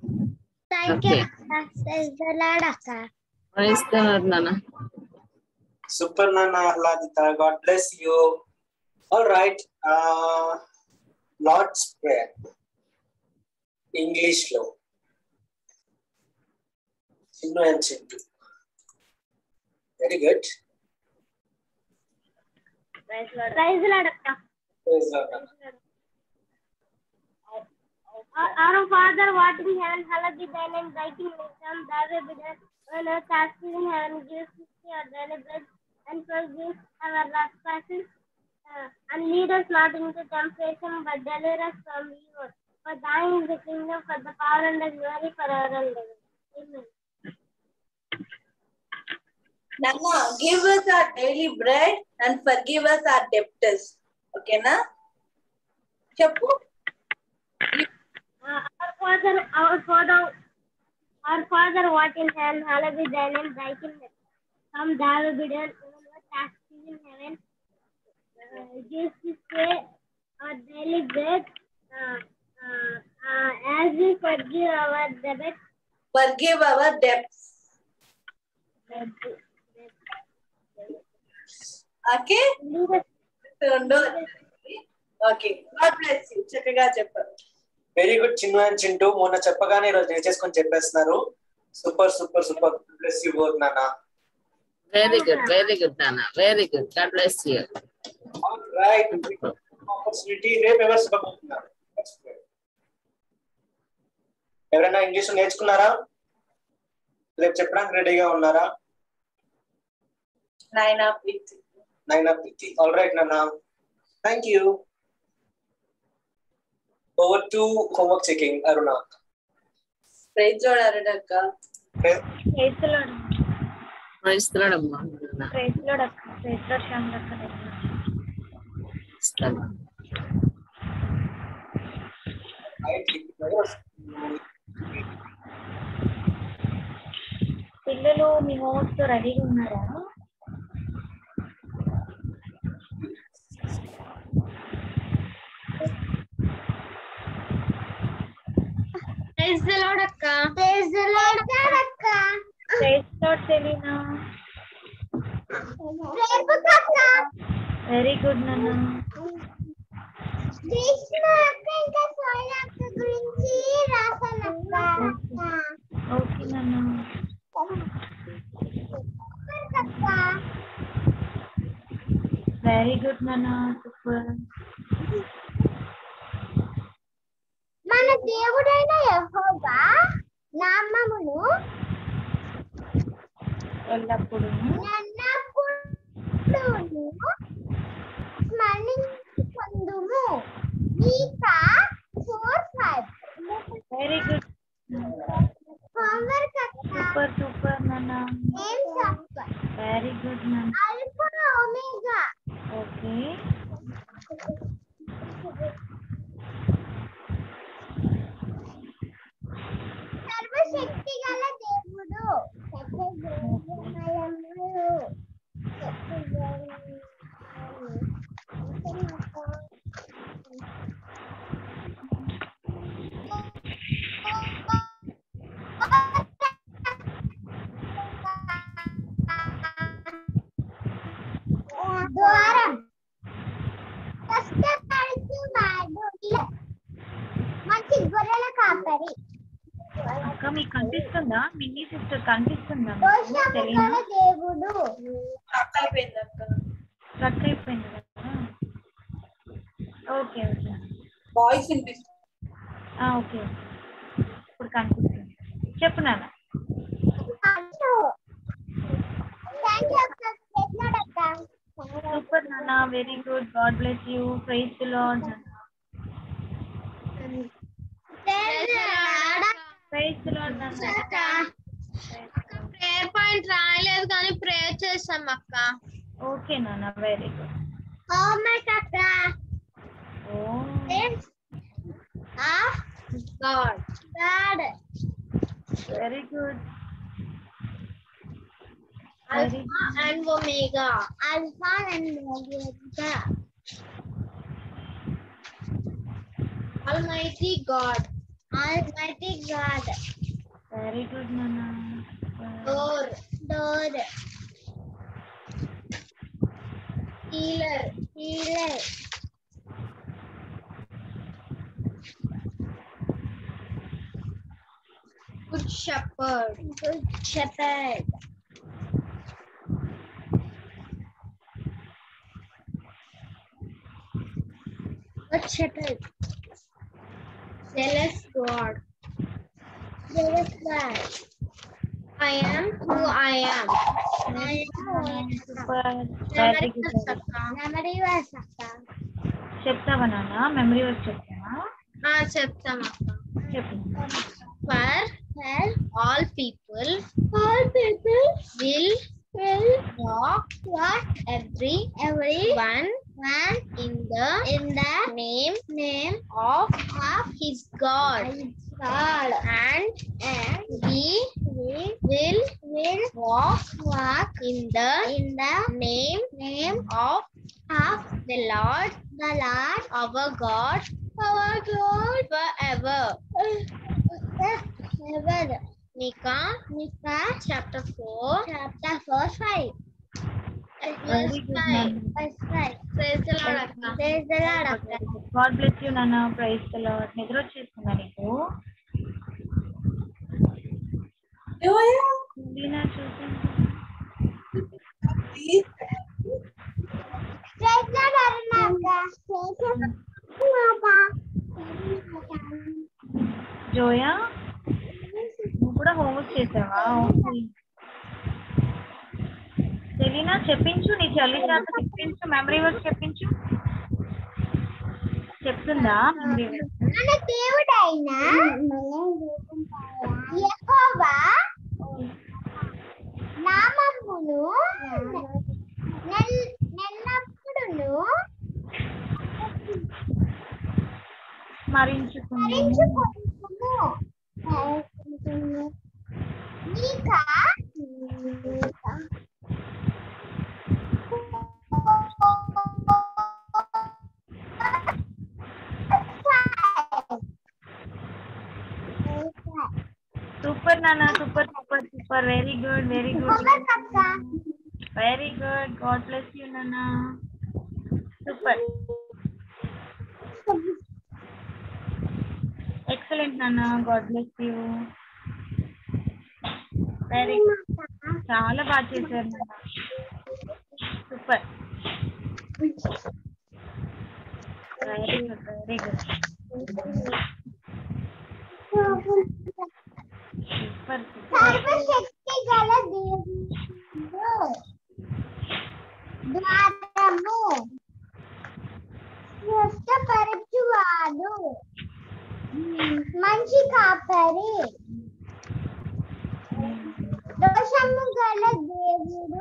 Praise the Lord నాన్న. సూపర్ నాన్న Ahladita. God bless you. All right, Lord's prayer English లో Chinnu and Chintu. Very good. Praise the Lord అక్క. ప్రైజ్ లార్డ్ నాన్న. Our Father, what in heaven, hallowed be thy name. Thy kingdom come, thy will be done on earth as it is in heaven. Give us this day our daily bread, and forgive our trespasses, and lead us not into temptation, but deliver us from evil. For thine is the kingdom, for the power, and the glory forever and ever. Amen. Nana, give us our daily bread and forgive us our debtors. Okay na? Cheppu. Our Father, what in heaven, hallowed be thy name. Thy kingdom come, thy will be done on earth as it is in heaven. Give us this day our daily bread, as we forgive our debts. Forgive our debts. Okay? Okay. God bless you. చక్కగా చెప్పారు. Very good Chinnu and Chintu. మొన్న చెప్పగానే ఈరోజు నేర్చేసుకొని చెప్పేస్తున్నారు. Super super super. Bless you both నాన్న. Very good నాన్న. Very good. God bless you. All right, opportunity. రేపు ఎవరు చెప్పబోతున్నారు? ఎవరైనా ఇంగ్లీష్ నేర్చుకున్నారా? రేపు చెప్పడానికి రెడీగా ఉన్నారా? నైనా ప్రీతి. ఆల్ రైట్ నాన్న. Thank you. Over to homework checking, Aruna. Praise Lord అరడక్క. Praise Lord. ప్రైజ్ లార్డ్ అమ్మా. ప్రైజ్ లార్డ్ అక్క. ప్రైజ్ లార్డ్ శాంతక్క. పిల్లలు మీ హోమ్వర్క్ రెడీగా ఉన్నారా? ప్రైజ్ ది లార్డ్ అక్క. ప్రైజ్ ది లార్డ్ అక్క. Praise Lord Selina. ప్రైజ్ అక్క. వెరీ గుడ్ నాన్న. కృష్ణ అక్క ఇంకా సోయా అక్క గురించి రాసానక్క. ఓకే నాన్న. వెరీ గుడ్ నాన్న. సూపర్. మన దేవుడైన యెహోవా నామమును ఎల్లప్పుడూ స్మరించుకొందుము. మీకా 4:5. Very good. హోంవర్క్ అక్క. సూపర్ సూపర్ నాన్న. ఏం సాఫ్ట్వేర్. వెరీ గుడ్ నాన్న. Alpha omega. ఓకే. సర్వశక్తి గల దేవుడు. ద్వారం కష్టపడుచువాడు మంచి గొర్రెల కాపరి. అక్క మీకు కనిపిస్తుందా? మిన్నీ సిస్టర్ కనిపిస్తుందా? దోషముగల దేవుడు. స్ట్రక్ అయిపోయింది అక్క. స్ట్రక్ అయిపోయింది కదా. Okay okay. వాయిస్ వినిపిస్తుంది. ఓకే ఇప్పుడు కనిపిస్తుంది. చెప్పు నాన్న. సూపర్ నాన్న. Very good. God bless you. Praise the Lord. Praise the Lord నాన్న. ప్రేయర్ పాయింట్ రాయలేదు కానీ ప్రేయర్ చేసాం అక్క. ఓకే నాన్న. Very good. హోంవర్క్ అక్క. God. Very good. Alpha and Omega. Alpha and Omega. Almighty God. Almighty God. Very good, Nana. Door. Door. Healer. Healer. Good Shepherd. Good Shepherd. Good Shepherd. Jealous God. Jealous God. I am who I am. I am who I am. Very good. Memory verse akka. చెప్తావా నాన్న? Memory work చెప్తావా? చెప్తాం అక్క. చెప్పు. For all people will walk every one in the name of his God. And we will walk in the name of the Lord our God forever. Nika chapter 4 5. Very good, Nana. Praise the Lord akka. Praise the Lord akka. God bless you, Nana. Praise the Lord. నిద్ర వచ్చేస్తుందా నీకు? దీనా చూసాను. Praise the Lord akka. Zoya నువ్వు కూడా homework చేసావా? Selina చెప్పించు. నీ చెల్లి చేత చెప్పించు. Memory work చెప్పించు. వస్తుందా? మన దేవుడైన యెహోవా నామమును నెల్లప్పుడును స్మరించుకొనుము. మీకా సూపర్ నాన్న, super super super, very good very good very good. God bless you నాన్న, సూపర్ ఎక్సలెంట్ నాన్న, God bless you. Very good, చాలా బాగా చేశారు నాన్న, super very good very good super. సర్వశక్తి గల దేవుడు ద్వారము స్వస్థపరచువాడు, మంచి కాపరి, దోషము గల దేవుడు,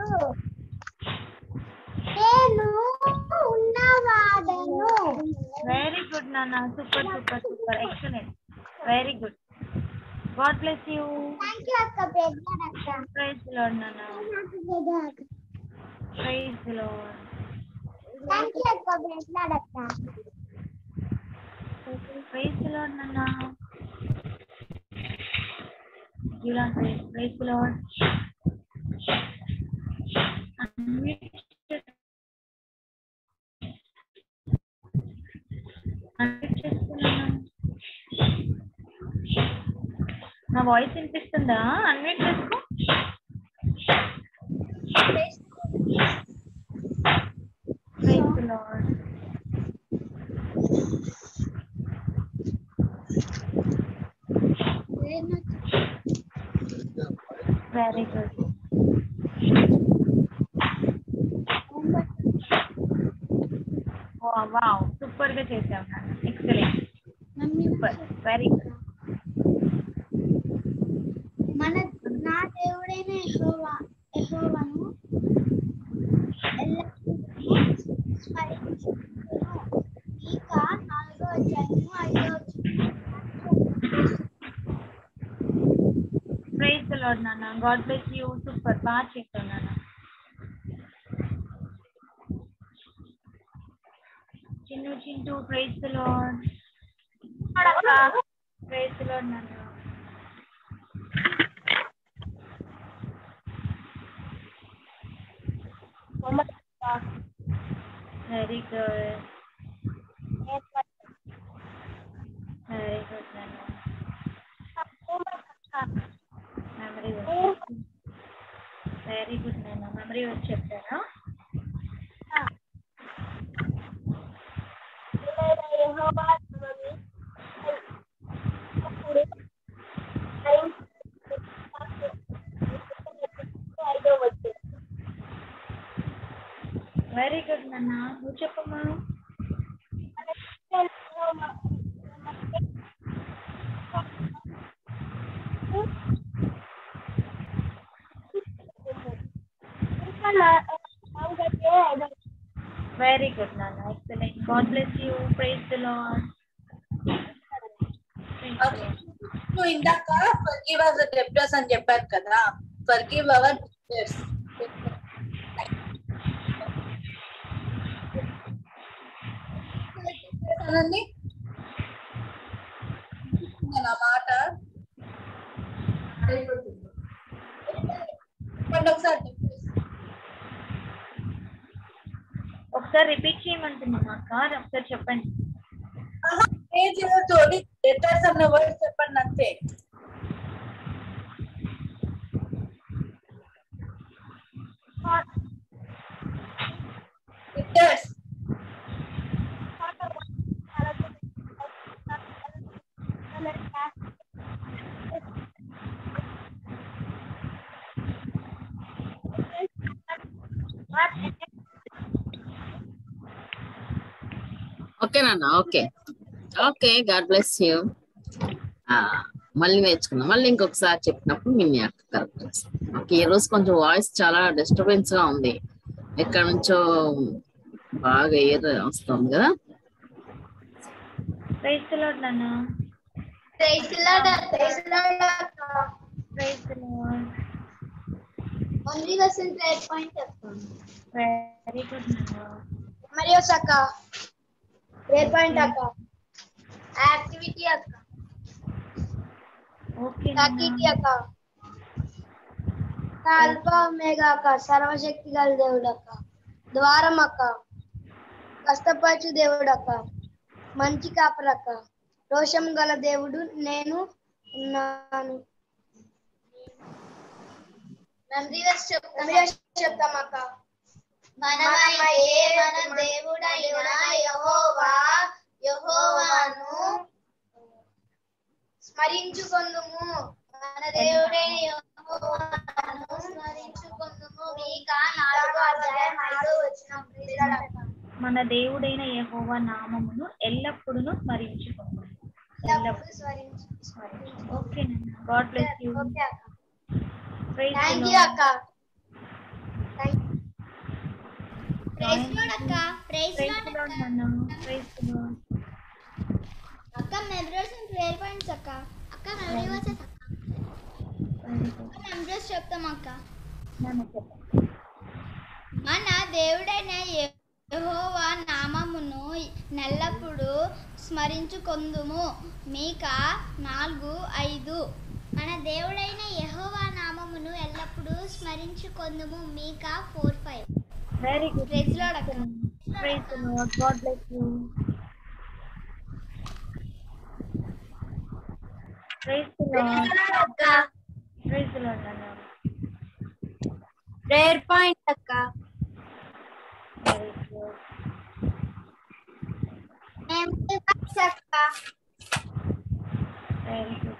నేను ఉన్నవాడను. వెరీ గుడ్ నాన్న, super super super, excellent, very good. God bless you. Thank you అక్క. ప్రైజ్ అక్క. ప్రైజ్ ది లార్డ్ నాన్న, ప్రైజ్ ది లార్డ్. థాంక్యూ అక్క. ప్రైజ్ అక్క. ప్రైజ్ ది లార్డ్ నాన్న, ప్రైజ్ ది లార్డ్. నా వాయిస్ వినిపిస్తుందా? అన్మ్యూట్ చేసుకో. Praise the Lord. Very good. Wow, super గా చేసావు నాన్న, ఎక్సలెంట్, సూపర్, వెరీ గుడ్. నా దేవుడైన యెహోవాను ఎల్లప్పుడూ స్మరించుకొనుము. మీకా 4:5. ప్రైజ్ ది లార్డ్ నాన్న, గాడ్ బ్లెస్ యూ, సూపర్, బాగా చేసావు నాన్న. Chintu, praise the Lord. Praise the Lord నాన్న. వెరీ గుడ్ వెరీ గుడ్ నాన్న. మెమరీ వెరీ గుడ్ నాన్న, మెమరీ వచ్చి చెప్తారా? వెరీ గుడ్ నాన్న, నువ్వు చెప్పమ్మా. వెరీ గుడ్ నాన్న, excellent, God bless you, praise the Lord. నువ్వు ఇందాక ఫర్గివ్ అవర్ డెబ్టర్స్ అని చెప్పారు కదా, ఫర్గివ్ అవర్ డెబ్టర్స్. అనండి నా మాట ఒకసారి రిపీట్ చేయమంటున్నాను అక్క, ఒకసారి చెప్పండి. డెబ్టర్స్ అన్న వర్డ్ చెప్పండి అంతే. డెబ్టర్స్ ఓకే నాన్న, okay. Okay, God bless you. మళ్ళీ నేర్చుకుందాం. మళ్ళీ ఇంకొకసారి చెప్పినప్పుడు మీ అక్క కరెక్ట్ చేస్తాం. ఓకే, ఈ రోజు కొంచెం వాయిస్ చాలా డిస్టర్బెన్స్ గా ఉంది. ఎక్కడి నుంచో బాగా ఎయిర్ వస్తుంది కదా. ప్రైజ్ ది లార్డ్ నాన్న. Praise the Lord. Praise the Lord అక్క. Praise the Lord. Only version prayer point చెప్తాను. వెరీ గుడ్ నాన్న. మరియు అక్క ప్రేయర్ పాయింట్ అక్క. యాక్టివిటీ అక్క. ఓకే యాక్టివిటీ అక్క. అల్ఫా ఒమేగా అక్క. సర్వశక్తి గల దేవుడు అక్క. ద్వారం అక్క. కష్టపరచు దేవుడు అక్క. మంచి కాపరి అక్క. రోషం గల దేవుడు నేను ఉన్నాను. చెప్తాం అక్క. మన దేవుడైన యెహోవాను స్మరించుకొందుము. మన దేవుడైన యెహోవాను స్మరించుకొందుము. మీకా 4:5 మన దేవుడైన యెహోవా నామమును ఎల్లప్పుడూ స్మరించుకోండి. ఓకే నాన్న. God bless you. Thank you అక్క. ప్రైజ్ లార్డ్ అక్క. ప్రైజ్ లార్డ్ నాన్న. ప్రైజ్ లార్డ్ అక్క. మెమరీస్ అండ్ ప్రేయర్ పాయింట్స్ అక్క. అక్క మెమరీ వర్సెస్ అక్క. మెమరీస్ చెప్తాం అక్క. మన దేవుడైన యెహోవా నామమును నెల్లప్పుడు స్మరించుకొందుము. మీకా 4:5. మన దేవుడైన యెహోవా నామమును ఎల్లప్పుడూ స్మరించుకొందుము. మీకా 4:5. Very good. ప్రైజ్ లార్డ్ అక్క. Praise Lord. God bless you. Praise Lord అక్క. ప్రైజ్ లార్డ్ నాన్న. ప్రేయర్ పాయింట్ అక్క. Very good. అక్క. Very good.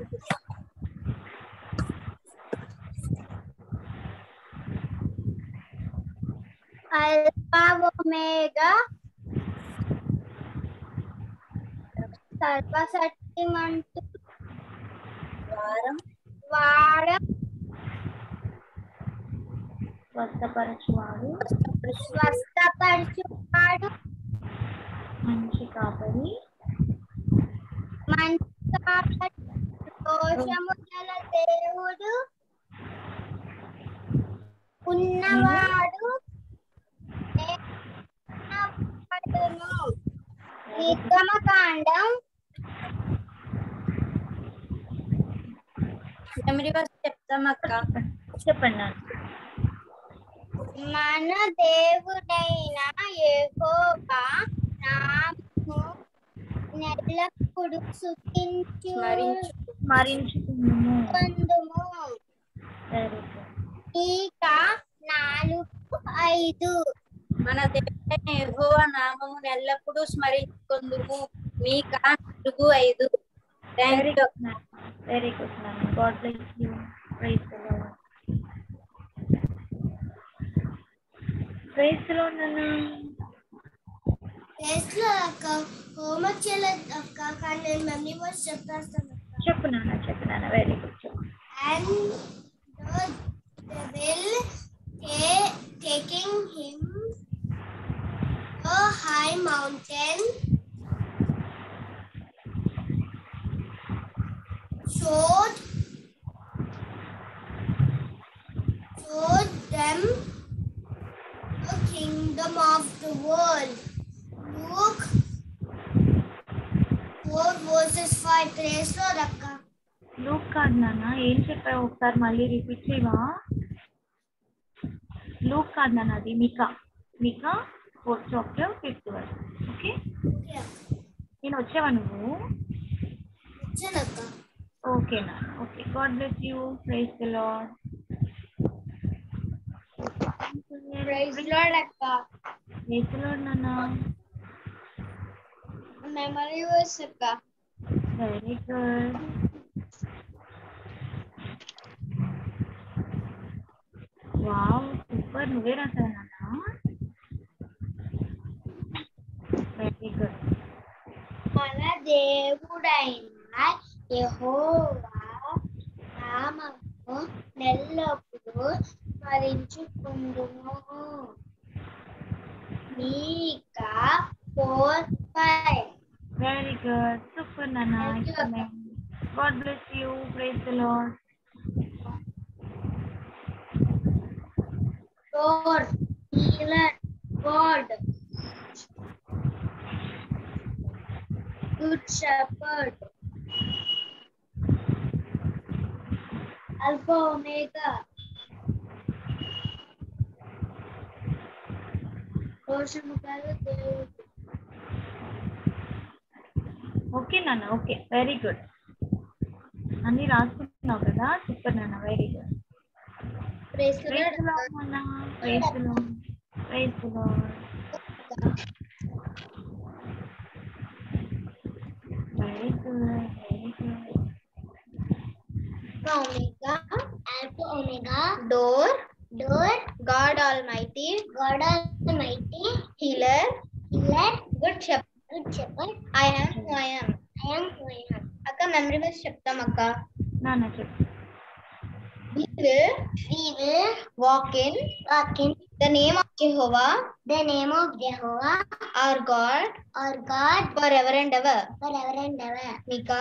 అల్ఫా ఒమేగా సర్వశక్తిమంతు వారం స్వస్థపరచువాడు మంచి కాపరి దోషము గల దేవుడు ఉన్నవాడు నిర్గమకాండం మెమరీ వర్స్ చెప్తాం అక్క. చెప్పండి. మన దేవుడైన యెహోవా నామము నెల్లప్పుడు స్మరించుకొందుము. మీకా 4:5. మన దేవుడైన యెహోవా నామము ఎల్లప్పుడూ స్మరించుకొందుము. మీకా 4:5. Thank you. Very good ma'am. God bless you. Praise the Lord. Praise the Lord నాన్న. ప్రైజ్ ది లార్డ్ అక్క. హోంవర్క్ చేయలేదు అక్క, కానీ నేను మెమరీ వర్స్ చెప్తాను. చెప్పు నాన్న. చెప్పు నాన్న. Very good. And the devil taking him a high mountain showed them the kingdom of the world. Luke 4:5. Praise Lord akka. Luke కాదు నాన్న. ఏం చెప్పావు ఒకసారి మళ్ళీ రిపీట్ చేయవా? లూక్ కాదు నాన్న, అది మీకా. మీకా 4th chapter 5th verse. Okay. నేను వచ్చావా నువ్వు? వచ్చానక్క. ఓకే నాన్న. Okay. God bless you. Praise the Lord. Praise Lord అక్క. ప్రైజ్ ది లార్డ్ నాన్న. మెమరీ వర్స్ అక్క. Very good. Wow, super. నువ్వే రాసావు నాన్న. Very good. మన దేవుడైన యెహోవా నామమును నెల్లప్పుడూ స్మరించుకుందుము. మీకా 4:5. Very good. Super, Nana. Excellent. God bless you. Praise the Lord. Lord, healer, God, Good Shepherd, Alpha Omega, దోషము గల దేవుడు. ఓకే నాన్న, ఓకే, వెరీ గుడ్. అన్ని రాసుకుంటున్నావు కదా, సూపర్ నాన్న, very good. Praise the praise the Lord. Lord నాన్న, praise the Lord, praise the Lord. Very good, very good. Alpha Omega, door, God Almighty, healer, good shepherd, I am who I am. అక్క memory verse చెప్తాం అక్క. నాన్న చెప్పు. We will walk in the name of Jehovah, our God, forever and ever. Mika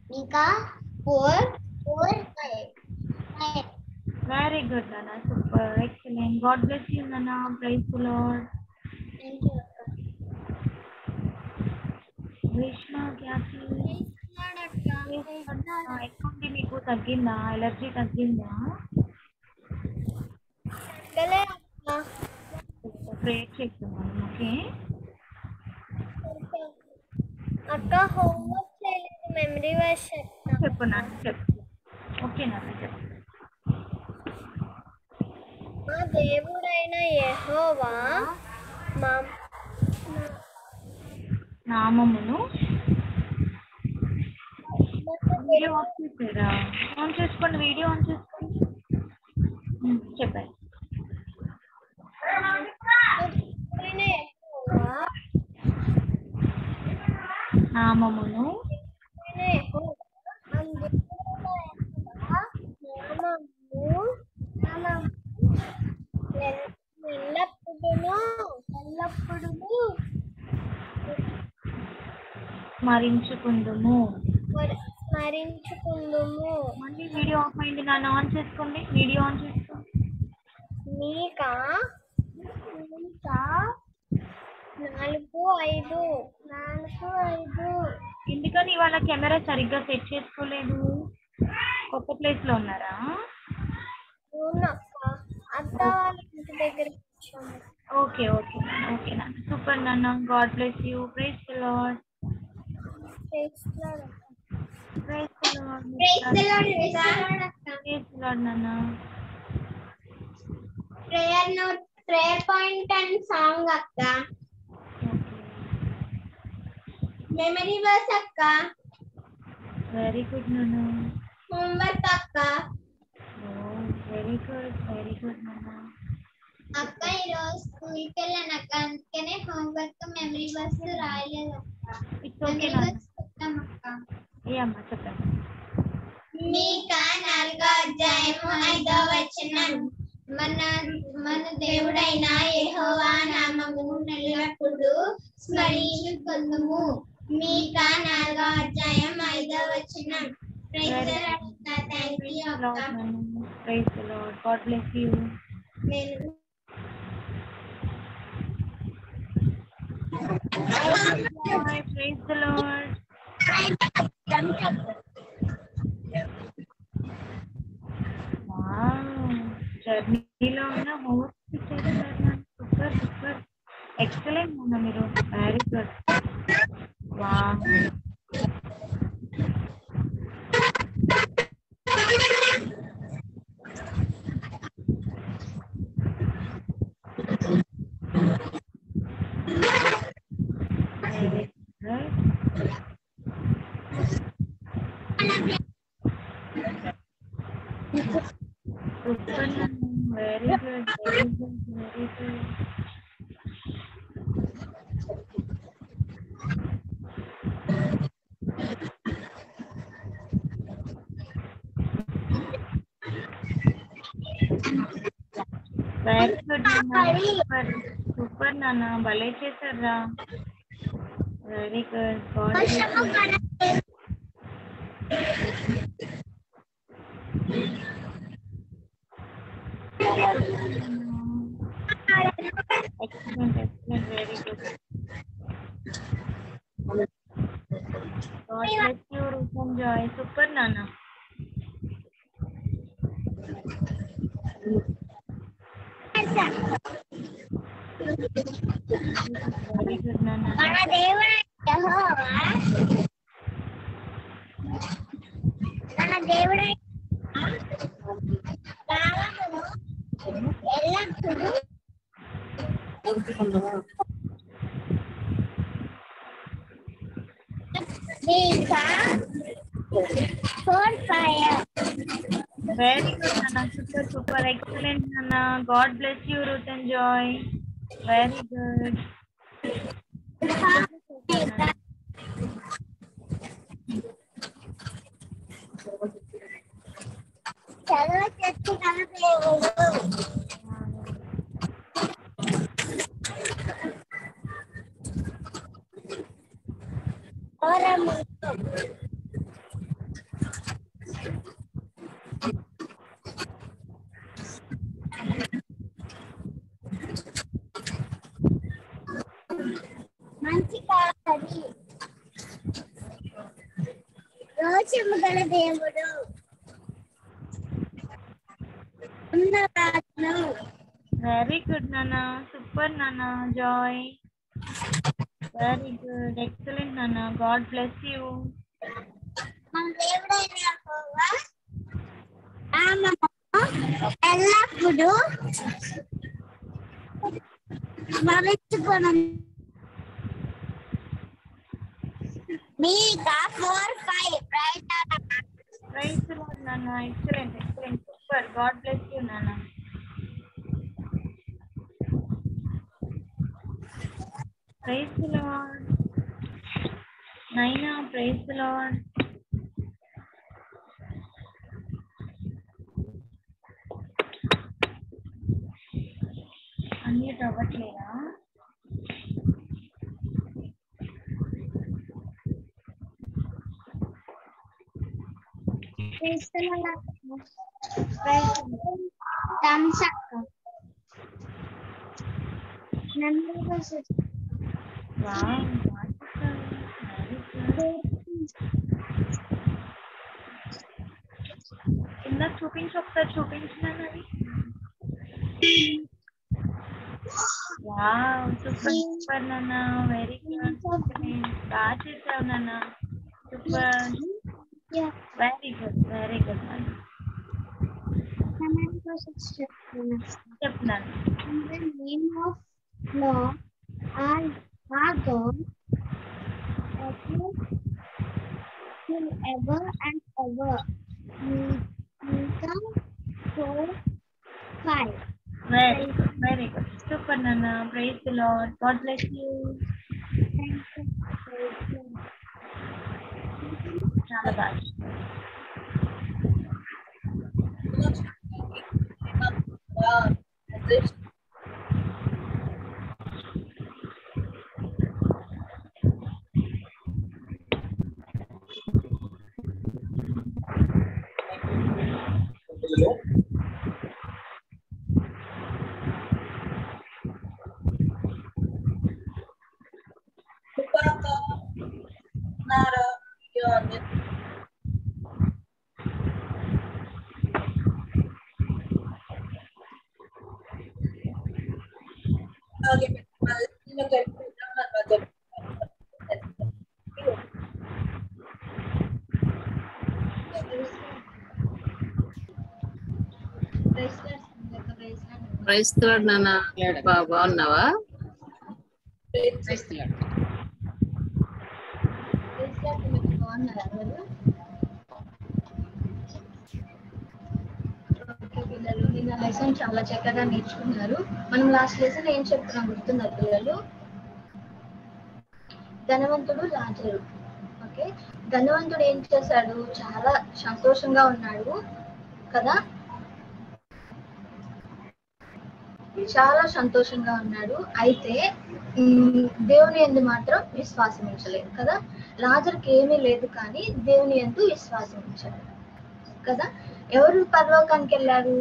4:5. Very good, Nana. Super, excellent. God bless you, Nana. Praise the Lord. Thank you. Krishna, क्या ఎట్లుంది మీకు? తగ్గిందా? Allergy తగ్గిందా? Prayer చేస్తున్నాను. Okay అక్క homework చేయలేదు, memory verse చెప్పు నాన్న, చెప్పు. ఓకే నాన్న, చెప్పు. మా దేవుడైన యెహోవా నామమును వీడియో ఆఫ్ చేశారా? ఆన్ చేసుకోండి, వీడియో ఆన్ చేసుకోండి. చెప్పండి. నామమును స్మరించుకుందుము. మళ్ళీ వీడియో ఆఫ్ అయింది నాన్న, ఆన్ చేసుకోండి, వీడియో ఆన్ చేసుకోండి. మీకా 4:5. ఎందుకని ఇవాళ కెమెరా సరిగ్గా సెట్ చేసుకోలేదు? కొత్త ప్లేస్ లో ఉన్నారా? అత్త వాళ్ళ ఇంటి దగ్గర ఓకే ఓకే నాన్న, ఓకే నాన్న, సూపర్ నాన్న. God bless you. Praise the Lord. Praise the Lord. Praise the Lord నాన్న. ప్రేయర్ పాయింట్ అండ్ సాంగ్ అక్క. మెమరీ వర్స్ అక్క. వెరీ గుడ్ నాన్న. హోంవర్క్ అక్క. వెరీ గుడ్, వెరీ గుడ్ నాన్న. అక్క ఈరోజు స్కూల్కి వెళ్ళాను అక్క, అందుకనే హోంవర్క్ మెమరీ వర్స్ రాయలేదు అక్క. ఇట్స్ ఓకే నాన్న. ఏ అమ్మ చెప్పండి. మీకా 4:5 మన దేవుడైన యెహోవా నామమును నెల్లప్పుడూ స్మరించుకొందుము. మీకా 4:5. Praise the Lord. Thank you అక్క. Praise the Lord. God bless you. Praise the Lord. Wow. జర్నీలో ఉన్న హోస్ట్ చేస్తున్నారు. సూపర్ సూపర్, ఎక్సలెంట్ అన్న మీరు. Very good. Wow. Very good, very good, very good. Very good super super నాన్న భలే చేశారా very good excellent very good God bless you Rupam Joy super nana very good nana mana devara Yehova mana devara Very good, Nana. Super, super, excellent, Nana. God bless you, Ruth and Joy. Very good. రోషముగల దేవుడు very good నానా super నానా Joy very good excellent నానా God bless you మన దేవుడైన యెహోవా ఎల్లప్పుడూ స్మరించుకొను Mika 4-5 right Nana praise the Lord Nana excellent excellent super God bless you Nana praise the Lord Naina praise the Lord unmute అవ్వట్లేదా Praise the Lord. Praise the Lord. Thumbs up. Wow. కింద ఒకసారి చూపించినాను అది wow super నాన్న very good బాగా చేసావు నాన్న super Yeah. Very good, man. Step none. In the name of Lord, our God, ever and ever. Mika 4-5. Very good. Super, Nana. Praise the Lord. God bless you. Thank you. చాలా బాగా praise the Lord నాన్న బాగున్నావా పిల్లలు నిన్న lesson చాలా చక్కగా నేర్చుకున్నారు. మనం లాస్ట్ లెసన్ ఏం చెప్తున్నాం గుర్తుందా పిల్లలు? ధనవంతుడు లాజరు. ఓకే, ధనవంతుడు ఏం చేశాడు? చాలా సంతోషంగా ఉన్నాడు కదా. చాలా సంతోషంగా ఉన్నాడు. అయితే దేవుని యందు మాత్రం విశ్వాసం ఉంచలేదు కదా. లాజరుకి ఏమీ లేదు కానీ దేవుని యందు విశ్వాసం ఉంచాడు కదా. ఎవరు పరలోకానికి వెళ్ళారు?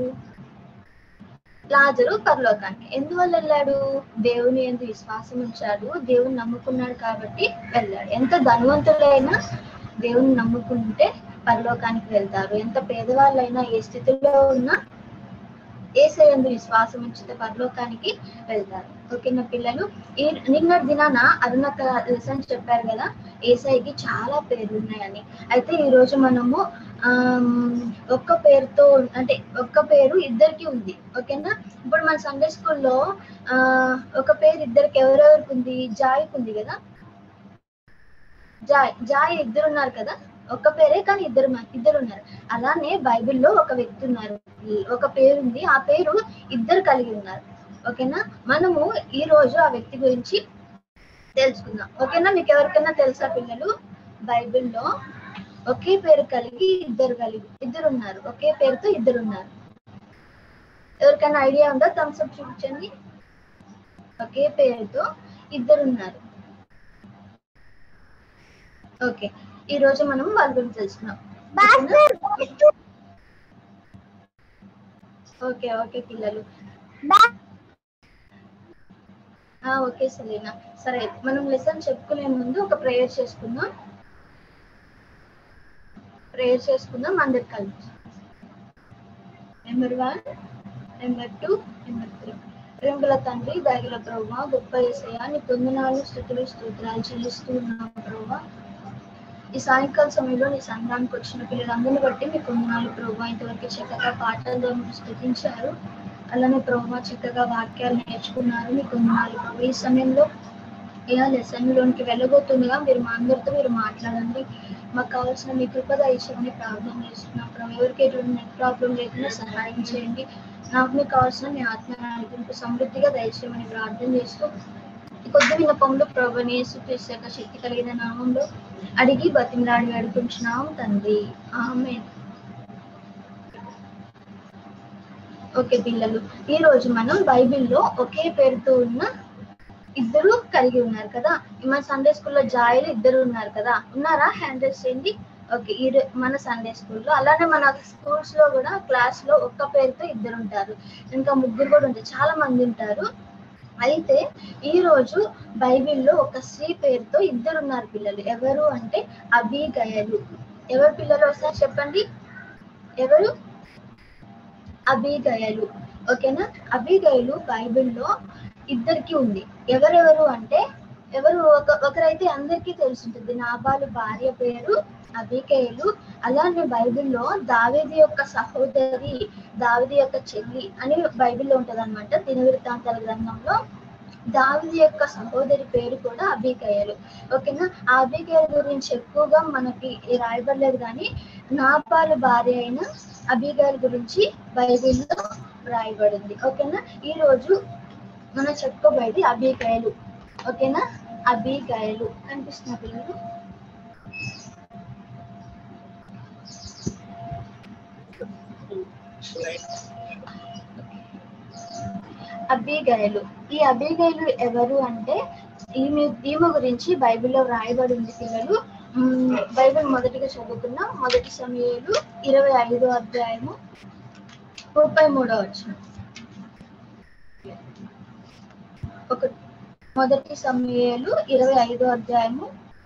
లాజరు పరలోకానికి. ఎందువల్ల వెళ్ళాడు? దేవుని యందు విశ్వాసం ఉంచాడు, దేవుని నమ్ముకున్నాడు కాబట్టి వెళ్ళాడు. ఎంత ధనవంతులైనా దేవుని నమ్ముకుంటే పరలోకానికి వెళ్తారు. ఎంత పేదవాళ్ళైనా ఏ స్థితిలో ఉన్నా యేసయ్య యందు విశ్వాసం ఉంచితే పరలోకానికి వెళ్తారు. ఓకేనా పిల్లలు? నిన్నటి దినాన అరుణక్క లెసన్ చెప్పారు కదా, యేసయ్యకి చాలా పేర్లు ఉన్నాయని. అయితే ఈ రోజు మనము ఒక్క పేరుతో అంటే ఒక్క పేరు ఇద్దరికి ఉంది. ఓకేనా? ఇప్పుడు మన సండే స్కూల్లో ఒక పేరు ఇద్దరికి ఎవరెవరికి ఉంది? జాయ్కి ఉంది కదా. జాయ్ ఇద్దరు ఉన్నారు కదా. ఒక్క పేరే కానీ ఇద్దరు ఉన్నారు. అలానే బైబిల్లో ఒక వ్యక్తి ఉన్నారు, ఒక పేరు ఉంది, ఆ పేరు ఇద్దరు కలిగి ఉన్నారు. ఓకేనా? మనము ఈ రోజు ఆ వ్యక్తి గురించి తెలుసుకుందాం. ఓకేనా? మీకు ఎవరికైనా తెలుసా పిల్లలు? బైబిల్లో ఒకే పేరు కలిగి ఇద్దరు ఉన్నారు. ఒకే పేరుతో ఇద్దరు ఉన్నారు. ఎవరికైనా ఐడియా ఉందా? థమ్స్ అప్ చూపించండి. ఒకే పేరుతో ఇద్దరు ఉన్నారు. ఓకే, ఈ రోజు మనం వాళ్ళ గురించి తెలుసుకున్నాం. ఓకే ఓకే పిల్లలు. ఓకే సలీనా, సరే మనం లెసన్ చెప్పుకునే ముందు ఒక ప్రేయర్ చేసుకుందాం. అందరు కలిసి. Number 1, number 2, number 3. ప్రేమగల తండ్రి, దయగల ప్రభువా, గొప్ప యేసయ్యా, నీ వందనాలు, స్తుతులు, స్తోత్రాలు చెల్లిస్తూ ఉన్నాం ప్రభువా. ఈ సాయంకాల సమయంలో నీ సంఘానికి వచ్చిన పిల్లలందరినీ బట్టి మీకు వందనాలు ప్రభువా. ఇంతవరకు చక్కగా పాటలు స్తుతించారు, అలానే ప్రభువా చక్కగా వాక్యాలు నేర్చుకున్నారు. మీకు వందనాలు ప్రభు. ఈ సమయంలో లెసన్లోనికి వెళ్ళబోతుండగా మీరు మా అందరితో మీరు మాట్లాడండి. మాకు కావాల్సిన మీ కృప దయచేయమని ప్రార్థన చేస్తున్నాం ప్రభు. ఎవరికి ఎటువంటి నెట్ ప్రాబ్లం లేకుండా సహాయం చేయండి. నాకు మీకు కావాల్సిన మీ ఆత్మ నడిపింపు సమృద్ధిగా దయచేయమని ప్రార్థన చేస్తూ కొద్ది విన్నపంలో ప్రభు యేసుక్రీస్తు యొక్క శక్తి కలిగిన నామంలో అడిగి బతిమలాడి వేడుకుంటున్నాం తండ్రి, ఆమేన్. ఓకే పిల్లలు, ఈ రోజు మనం బైబిల్లో ఒకే పేరుతో ఉన్న ఇద్దరు కలిగి ఉన్నారు కదా. మన సండే స్కూల్లో జాయిలు ఇద్దరు ఉన్నారు కదా. ఉన్నారా? హ్యాండ్ రైజ్ చేయండి. ఓకే, మన సండే స్కూల్లో అలానే మన స్కూల్స్ లో కూడా క్లాస్ లో ఒక్క పేరుతో ఇద్దరు ఉంటారు, ఇంకా ముగ్గురు కూడా ఉంటారు, చాలా మంది ఉంటారు. అయితే ఈ రోజు బైబిల్లో ఒక స్త్రీ పేరుతో ఇద్దరు ఉన్నారు పిల్లలు. ఎవరు అంటే అబీగయలు. ఎవరు పిల్లలు? ఒకసారి చెప్పండి. ఎవరు? అబీగయలు. ఓకేనా? అబీగయలు బైబిల్లో ఇద్దరికి ఉంది. ఎవరెవరు అంటే ఒకరైతే అందరికీ తెలుసుంటుంది, నాబాలు భార్య పేరు అబీగయలు. అలానే బైబిల్లో దావీదు యొక్క సహోదరి, దావీదు యొక్క చెల్లి అని బైబిల్లో ఉంటది అనమాట. దినవృత్తాంతాల గ్రంథంలో దావీదు యొక్క సహోదరి పేరు కూడా అబీగయలు. ఓకేనా? ఆ అబీగయలు గురించి ఎక్కువగా మనకి రాయబడలేదు, కానీ నాబాలు భార్య అయిన అబీగయలు గురించి బైబిల్లో రాయబడింది. ఓకేనా? ఈ రోజు మనం చెప్పుకోబోయేది అబీగయలు. ఓకేనా? అబీగయలు కనిపిస్తున్న పిల్లలు. అబీగయలు. ఈ అబీగయలు ఎవరు అంటే ఈమె గురించి బైబిల్లో రాయబడి ఉంది పిల్లలు. బైబిల్ మొదటిగా చదువుకున్నాం. 1 సమూయేలు 25వ అధ్యాయము 33వ వచనం. 1 సమూయేలు 25వ అధ్యాయము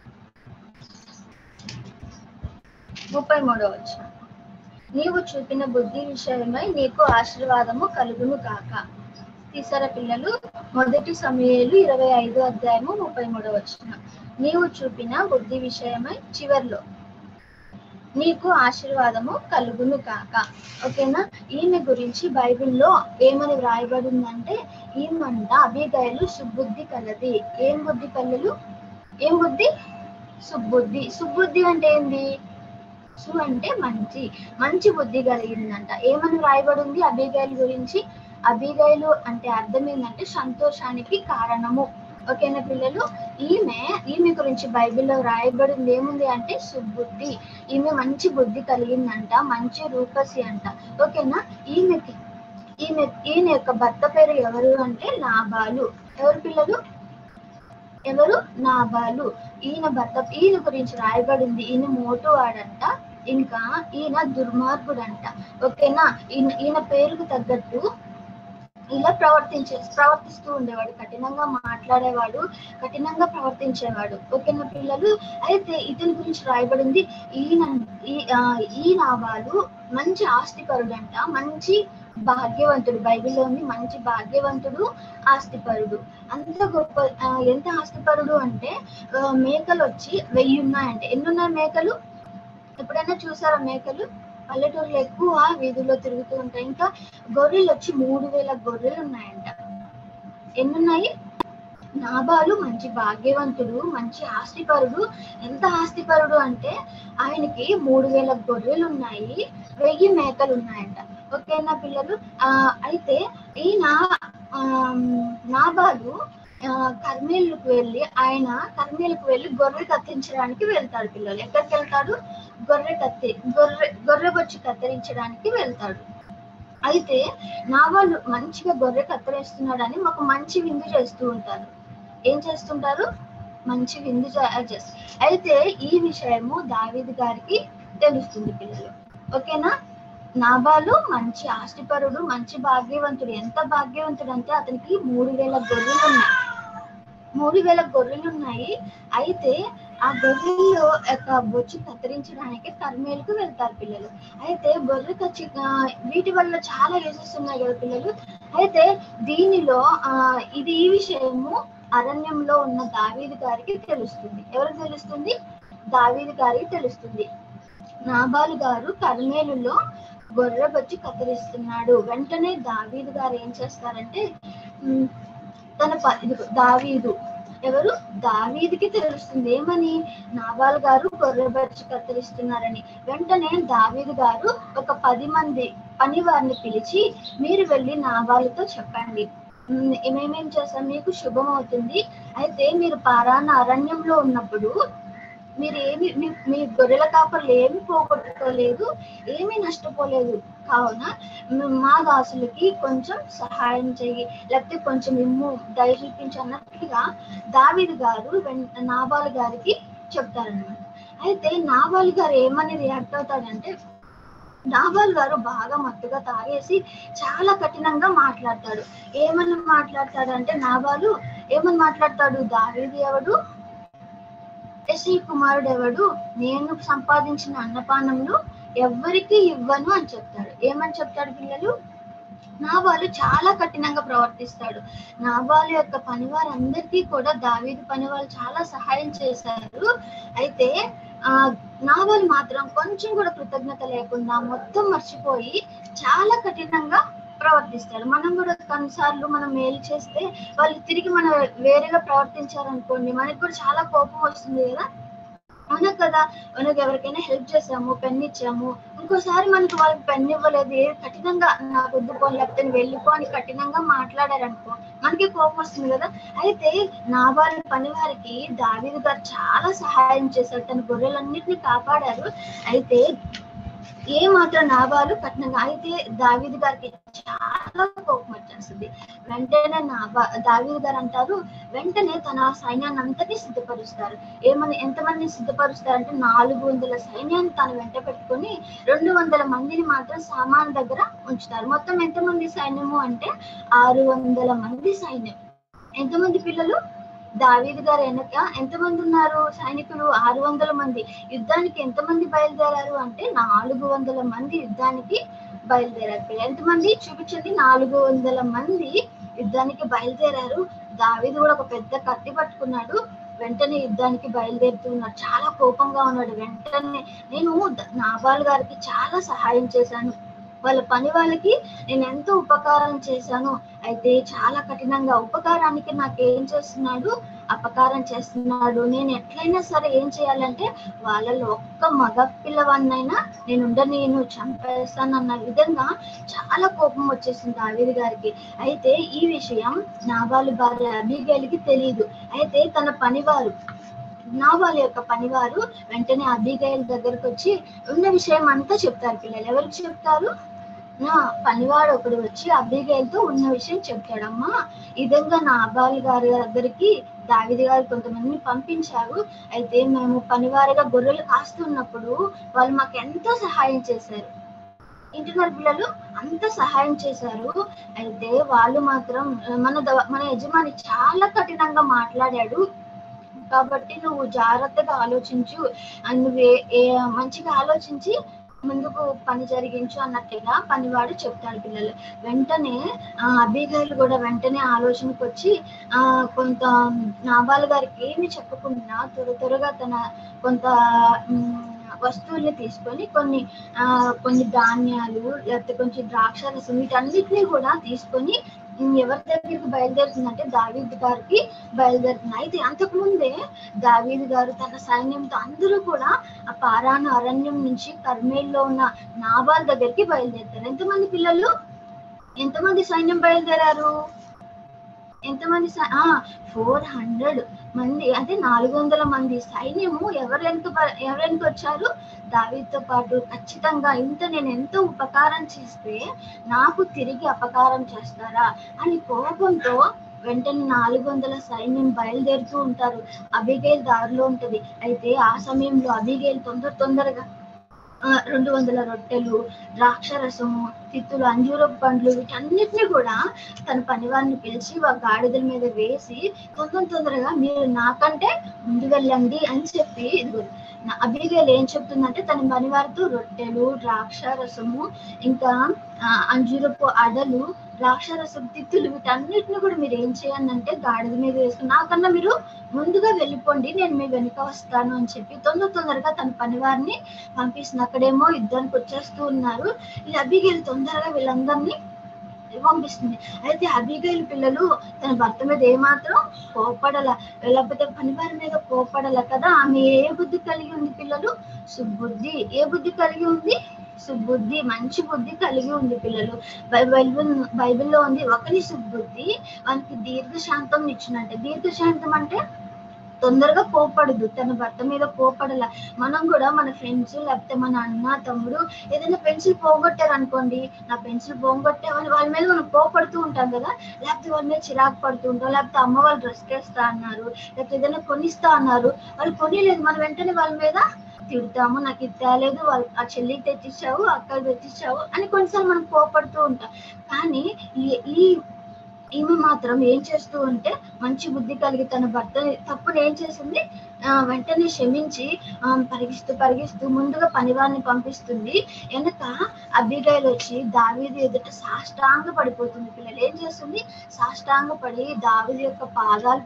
33వ వచనం. నీవు చూపిన బుద్ధి విషయమై నీకు ఆశీర్వాదము కలుగును కాక. తీసారా పిల్లలు? 1 సమూయేలు 25వ అధ్యాయము 33వ వచనం. నీవు చూపిన బుద్ధి విషయమై చివర్లో నీకు ఆశీర్వాదము కలుగును కాక. ఓకేనా? ఈమె గురించి బైబిల్లో ఏమని వ్రాయబడిందంటే ఈమంట అబీగయలు సుబుద్ధి కలది. ఏం బుద్ధి పిల్లలు? ఏం బుద్ధి? సుబుద్ధి. సుబుద్ధి అంటే ఏంది? సు అంటే మంచి బుద్ధి కలిగిందంట. ఏమని రాయబడింది అబీగయలు గురించి? అబీగయలు అంటే అర్థం ఏంటంటే సంతోషానికి కారణము. ఓకేనా పిల్లలు? ఈమె గురించి బైబిల్లో రాయబడింది ఏముంది అంటే సుబుద్ధి. ఈమె మంచి బుద్ధి కలిగిందంట, మంచి రూపసి అంట. ఓకేనా? ఈయన యొక్క భర్త పేరు ఎవరు అంటే నాబాలు. ఎవరు పిల్లలు? ఎవరు? నాబాలు. ఈయన గురించి రాయబడింది, ఈయన మోటువాడంట, ఇంకా ఈయన దుర్మార్గుడంట. ఓకేనా? ఈయన పేరుకు తగ్గట్టు ఇలా ప్రవర్తిస్తూ ఉండేవాడు, కఠినంగా మాట్లాడేవాడు, కఠినంగా ప్రవర్తించేవాడు. ఓకేనా పిల్లలు? అయితే ఇతని గురించి రాయబడింది, ఈ నాబాలు మంచి ఆస్తిపరుడంట, మంచి భాగ్యవంతుడు. బైబిల్లో ఉంది మంచి భాగ్యవంతుడు, ఆస్తిపరుడు. అంత గొప్ప. ఎంత ఆస్తిపరుడు అంటే మేకలు వచ్చి 1000 ఉన్నాయంటే. ఎన్ని ఉన్నాయి మేకలు? ఎప్పుడైనా చూసారా మేకలు? పల్లెటూరులో ఎక్కువ వీధుల్లో తిరుగుతూ ఉంటాయి. ఇంకా గొర్రెలు వచ్చి 3000 గొర్రెలు ఉన్నాయంట. ఎన్నున్నాయి? నాబాలు మంచి భాగ్యవంతుడు, మంచి ఆస్తిపరుడు. ఎంత ఆస్తిపరుడు అంటే ఆయనకి 3000 గొర్రెలు ఉన్నాయి, 1000 మేకలు ఉన్నాయంట. ఓకేనా పిల్లలు? అయితే ఈయన నాబాలు కర్మేలుకు వెళ్ళి గొర్రె కత్తిరించడానికి వెళ్తాడు పిల్లలు. ఎక్కడికి వెళ్తాడు? గొర్రె బొచ్చి కత్తిరించడానికి వెళ్తాడు. అయితే నాబాలు మంచిగా గొర్రె కత్తిరిస్తున్నాడని ఒక మంచి విందు చేస్తూ ఉంటారు. ఏం చేస్తుంటారు? మంచి విందు చేస్తారు. అయితే ఈ విషయము దావీదు గారికి తెలుస్తుంది పిల్లలు. ఓకేనా? నాబాలు మంచి ఆస్తిపరుడు, మంచి భాగ్యవంతుడు. ఎంత భాగ్యవంతుడు అంటే అతనికి 3000 గొర్రెలు ఉన్నాయి. 3000 గొర్రెలు ఉన్నాయి. అయితే ఆ గొర్రెల్లో యొక్క బొచ్చు కత్తిరించడానికి కర్మేలుకు వెళ్తారు పిల్లలు. అయితే గొర్రె వీటి వల్ల చాలా యూజెస్ ఉన్నాయి కదా పిల్లలు. అయితే దీనిలో ఈ విషయము అరణ్యంలో ఉన్న దావీదు గారికి తెలుస్తుంది. ఎవరికి తెలుస్తుంది? దావీదు గారికి తెలుస్తుంది. నాబాలు గారు కర్మేలులో గొర్రె బొచ్చు కత్తిరిస్తున్నాడు. వెంటనే దావీదు గారు ఏం చేస్తారంటే దావీదుకి తెలుస్తుంది ఏమని? నాబాలు గారు గొర్రె బొచ్చు కత్తిరిస్తున్నారని. వెంటనే దావీదు గారు ఒక 10 మంది పనివారిని పిలిచి, మీరు వెళ్ళి నాబాలుతో చెప్పండి, మేమేం చేస్తాం, మీకు శుభం అవుతుంది. అయితే మీరు పారాన అరణ్యంలో ఉన్నప్పుడు మీరు మీ గొర్రెల కాపర్లు ఏమి పోగొట్టుకోలేదు, ఏమీ నష్టపోలేదు. కావున మా దాసులకి కొంచెం సహాయం చెయ్యి, లేకపోతే కొంచెం ఇమ్ము, దయ చూపించి అన్నట్టుగా దావీదు గారు నాబాలు గారికి చెప్తారనమాట. అయితే నాబాలు గారు ఏమని రియాక్ట్ అవుతాడంటే, నాబాలు గారు బాగా మత్తుగా తాగేసి చాలా కఠినంగా మాట్లాడతాడు. ఏమని మాట్లాడతాడంటే నాబాలు ఏమని మాట్లాడతాడు? దావీదు ఎవడు, యెషై కుమారుడు ఎవడు, నేను సంపాదించిన అన్నపానంలో ఎవ్వరికి ఇవ్వను అని చెప్తాడు. ఏమని చెప్తాడు పిల్లలు? నాబాలు చాలా కఠినంగా ప్రవర్తిస్తాడు. నాబాలు యొక్క పనివారందరికీ కూడా దావీదు పనివాళ్ళు చాలా సహాయం చేశారు. అయితే నాబాలు మాత్రం కొంచెం కూడా కృతజ్ఞత లేకుండా మొత్తం మర్చిపోయి చాలా కఠినంగా ప్రవర్తిస్తాడు. మనం కూడా కొన్నిసార్లు మనం మేలు చేస్తే వాళ్ళు తిరిగి మనం వేరేగా ప్రవర్తించారనుకోండి, మనకి కూడా చాలా కోపం వస్తుంది కదా. మనకు కదా, మనకు ఎవరికైనా హెల్ప్ చేసాము, పెన్ ఇచ్చాము, ఇంకోసారి మనకి వాళ్ళకి పెన్ ఇవ్వలేదు, కఠినంగా నాకు వద్దుకోని లేకపోతే వెళ్ళిపో అని కఠినంగా మాట్లాడారనుకో, మనకి కోపం వస్తుంది కదా. అయితే నాబాలు పనివారికి దావీదు గారు చాలా సహాయం చేశారు, తన గొర్రెలన్నిటిని కాపాడారు. అయితే ఏ మాత్రం నాబాలు కఠినంగా, అయితే దావీదు గారికి చాలా కోపం వచ్చేస్తుంది. వెంటనే దావీదు గారు అంటారు, వెంటనే తన సైన్యాన్ని అంతటి సిద్ధపరుస్తారు. ఎంతమందిని సిద్ధపరుస్తారంటే 400 సైన్యాన్ని తను వెంట పెట్టుకొని 200 మందిని మాత్రం సామాన్ దగ్గర ఉంచుతారు. మొత్తం ఎంతమంది సైన్యము అంటే 600 మంది సైన్యం. ఎంతమంది పిల్లలు? దావీదు గారు వెనక ఎంతమంది ఉన్నారు సైనికులు? 600 మంది. యుద్ధానికి ఎంతమంది బయలుదేరారు అంటే 400 మంది యుద్ధానికి బయలుదేరారు. ఎంతమంది చూపించండి? 400 మంది యుద్ధానికి బయలుదేరారు. దావీదు కూడా ఒక పెద్ద కత్తి పట్టుకున్నాడు. వెంటనే యుద్ధానికి బయలుదేరుతున్నాడు. చాలా కోపంగా ఉన్నాడు. వెంటనే నేను నాబాలు గారికి చాలా సహాయం చేశాను, వాళ్ళ పని వాళ్ళకి నేను ఎంతో ఉపకారం చేశాను. అయితే చాలా కఠినంగా ఉపకారానికి నాకేం చేస్తున్నాడు? అపకారం చేస్తున్నాడు. నేను ఎట్లయినా సరే ఏం చేయాలంటే వాళ్ళలో ఒక్క మగ పిల్లవాడినైనా నేను చంపేస్తానన్న విధంగా చాలా కోపం వచ్చేసింది దావీదు గారికి. అయితే ఈ విషయం నాబాలు భార్య అబీగైలుకి తెలియదు. అయితే తన పనివారు, నాబాలు యొక్క పనివారు వెంటనే అబీగైల్ దగ్గరకు వచ్చి ఉన్న విషయం అంతా చెప్తారు పిల్లలు. ఎవరికి చెప్తారు? పనివాడు ఒకడు వచ్చి అబీగైల్తో ఉన్న విషయం చెప్తాడమ్మా. ఈ విధంగా నాబాల్ గారి దగ్గరికి దావీదు గారు కొంతమందిని పంపించారు. అయితే మేము పనివారిగా గొర్రెలు కాస్తున్నప్పుడు వాళ్ళు మాకు ఎంతో సహాయం చేశారు. ఇంటున్నారు పిల్లలు, అంత సహాయం చేశారు. అయితే వాళ్ళు మాత్రం మన యజమాని చాలా కఠినంగా మాట్లాడాడు. కాబట్టి నువ్వు జాగ్రత్తగా ఆలోచించు, నువ్వు మంచిగా ఆలోచించి ముందుకు పని జరిగించు అన్నట్టుగా పనివాడు చెప్తాడు పిల్లలు. వెంటనే అబీగైలు కూడా వెంటనే ఆలోచనకు వచ్చి కొంత నాబాల్ గారికి ఏమి చెప్పకుండా త్వరగా తన కొంత వస్తువుల్ని తీసుకొని కొన్ని ధాన్యాలు లేకపోతే కొంచెం ద్రాక్షరసం వీటన్నిటిని కూడా తీసుకొని ఎవరి దగ్గరికి బయలుదేరుతుందంటే దావీదు గారికి బయలుదేరుతుంది. అయితే అంతకుముందే దావీదు గారు తన సైన్యంతో అందరూ కూడా ఆ పారాను అరణ్యం నుంచి కర్మేల్లో ఉన్న నాబాల్ దగ్గరికి బయలుదేరుతారు. ఎంతమంది సైన్యం బయలుదేరారు? ఎంతమంది? 400 మంది, అంటే 400 మంది సైన్యము ఎవరెంత వచ్చారు? దావీదుతో పాటు. ఖచ్చితంగా నేను ఎంతో ఉపకారం చేస్తే నాకు తిరిగి అపకారం చేస్తారా అని కోపంతో వెంటనే 400 సైన్యం బయలుదేరుతూ ఉంటారు. అబీగైల్ దారిలో ఉంటది. అయితే ఆ సమయంలో అబీగైల్ తొందరగా 200 రొట్టెలు, ద్రాక్షరసము, తిత్తులు, అంజూరపు పండ్లు వీటన్నిటిని కూడా తన పనివారిని పిలిచి గాడిదల మీద వేసి తొందరగా మీరు నాకంటే ముందు వెళ్ళండి అని చెప్పి అబీగైల్ ఏం చెప్తుందంటే తన పనివారితో రొట్టెలు, ద్రాక్షరసము, ఇంకా అంజూరపు అడలు, ద్రాక్షరసం, తిత్తులు వీటన్నిటిని కూడా మీరు ఏం చేయండి అంటే గాడిద మీద వేసుకుని నాకన్నా మీరు ముందుగా వెళ్ళిపోండి, నేను మీ వెనుక వస్తాను అని చెప్పి తొందరగా తన పనివారిని పంపిస్తుంది. అక్కడేమో యుద్ధానికి వచ్చేస్తూ ఉన్నారు. ఈ అబీగైల్ తొందరగా వీళ్ళందరినీ పంపిస్తుంది. అయితే అబీగైల్ పిల్లలు తన భర్త మీద ఏమాత్రం కోపడల, లేకపోతే పనివారి మీద కోపడల కదా. ఆమె ఏ బుద్ధి కలిగి ఉంది పిల్లలు? సుబుద్ధి. ఏ బుద్ధి కలిగి ఉంది? సుబుద్ధి, మంచి బుద్ధి కలిగి ఉంది పిల్లలు. బైబిల్లో ఉంది ఒకని సుబుద్ధి వానికి దీర్ఘశాంతం ఇచ్చినట్టే. దీర్ఘశాంతం అంటే తొందరగా కోపడదు, తన భర్త మీద కోపడల. మనం కూడా మన ఫ్రెండ్స్ లేకపోతే మన అన్న తమ్ముడు ఏదైనా పెన్సిల్ పోగొట్టారు అనుకోండి, నా పెన్సిల్ పోగొట్టే వాళ్ళ మీద మనం కోపడుతూ ఉంటాం కదా, లేకపోతే వాళ్ళ మీద చిరాకు పడుతూ ఉంటాం. లేకపోతే అమ్మ వాళ్ళు డ్రెస్ వేస్తా అన్నారు, లేకపోతే ఏదైనా కొనిస్తా అన్నారు, వాళ్ళు కొనిలేదు, మనం వెంటనే వాళ్ళ మీద తిడతాము. నాకు ఇది తేలేదు, వాళ్ళు ఆ చెల్లికి తెచ్చిచ్చావు, అక్కడికి తెచ్చిచ్చావు అని కొన్నిసార్లు మనం కోపడుతూ ఉంటాం. కానీ ఈమె మాత్రం ఏం చేస్తూ ఉంటే మంచి బుద్ధి కలిగి తన భర్త తప్పును ఏం చేసింది? వెంటనే క్షమించి పరిగిస్తూ ముందుగా పనివారిని పంపిస్తుంది. వెనక అబీగైల్ వచ్చి దావీదు ఎదుట సాష్టాంగ పడిపోతుంది. పిల్లలు ఏం చేస్తుంది? సాష్టాంగ పడి దావీదు యొక్క పాదాలు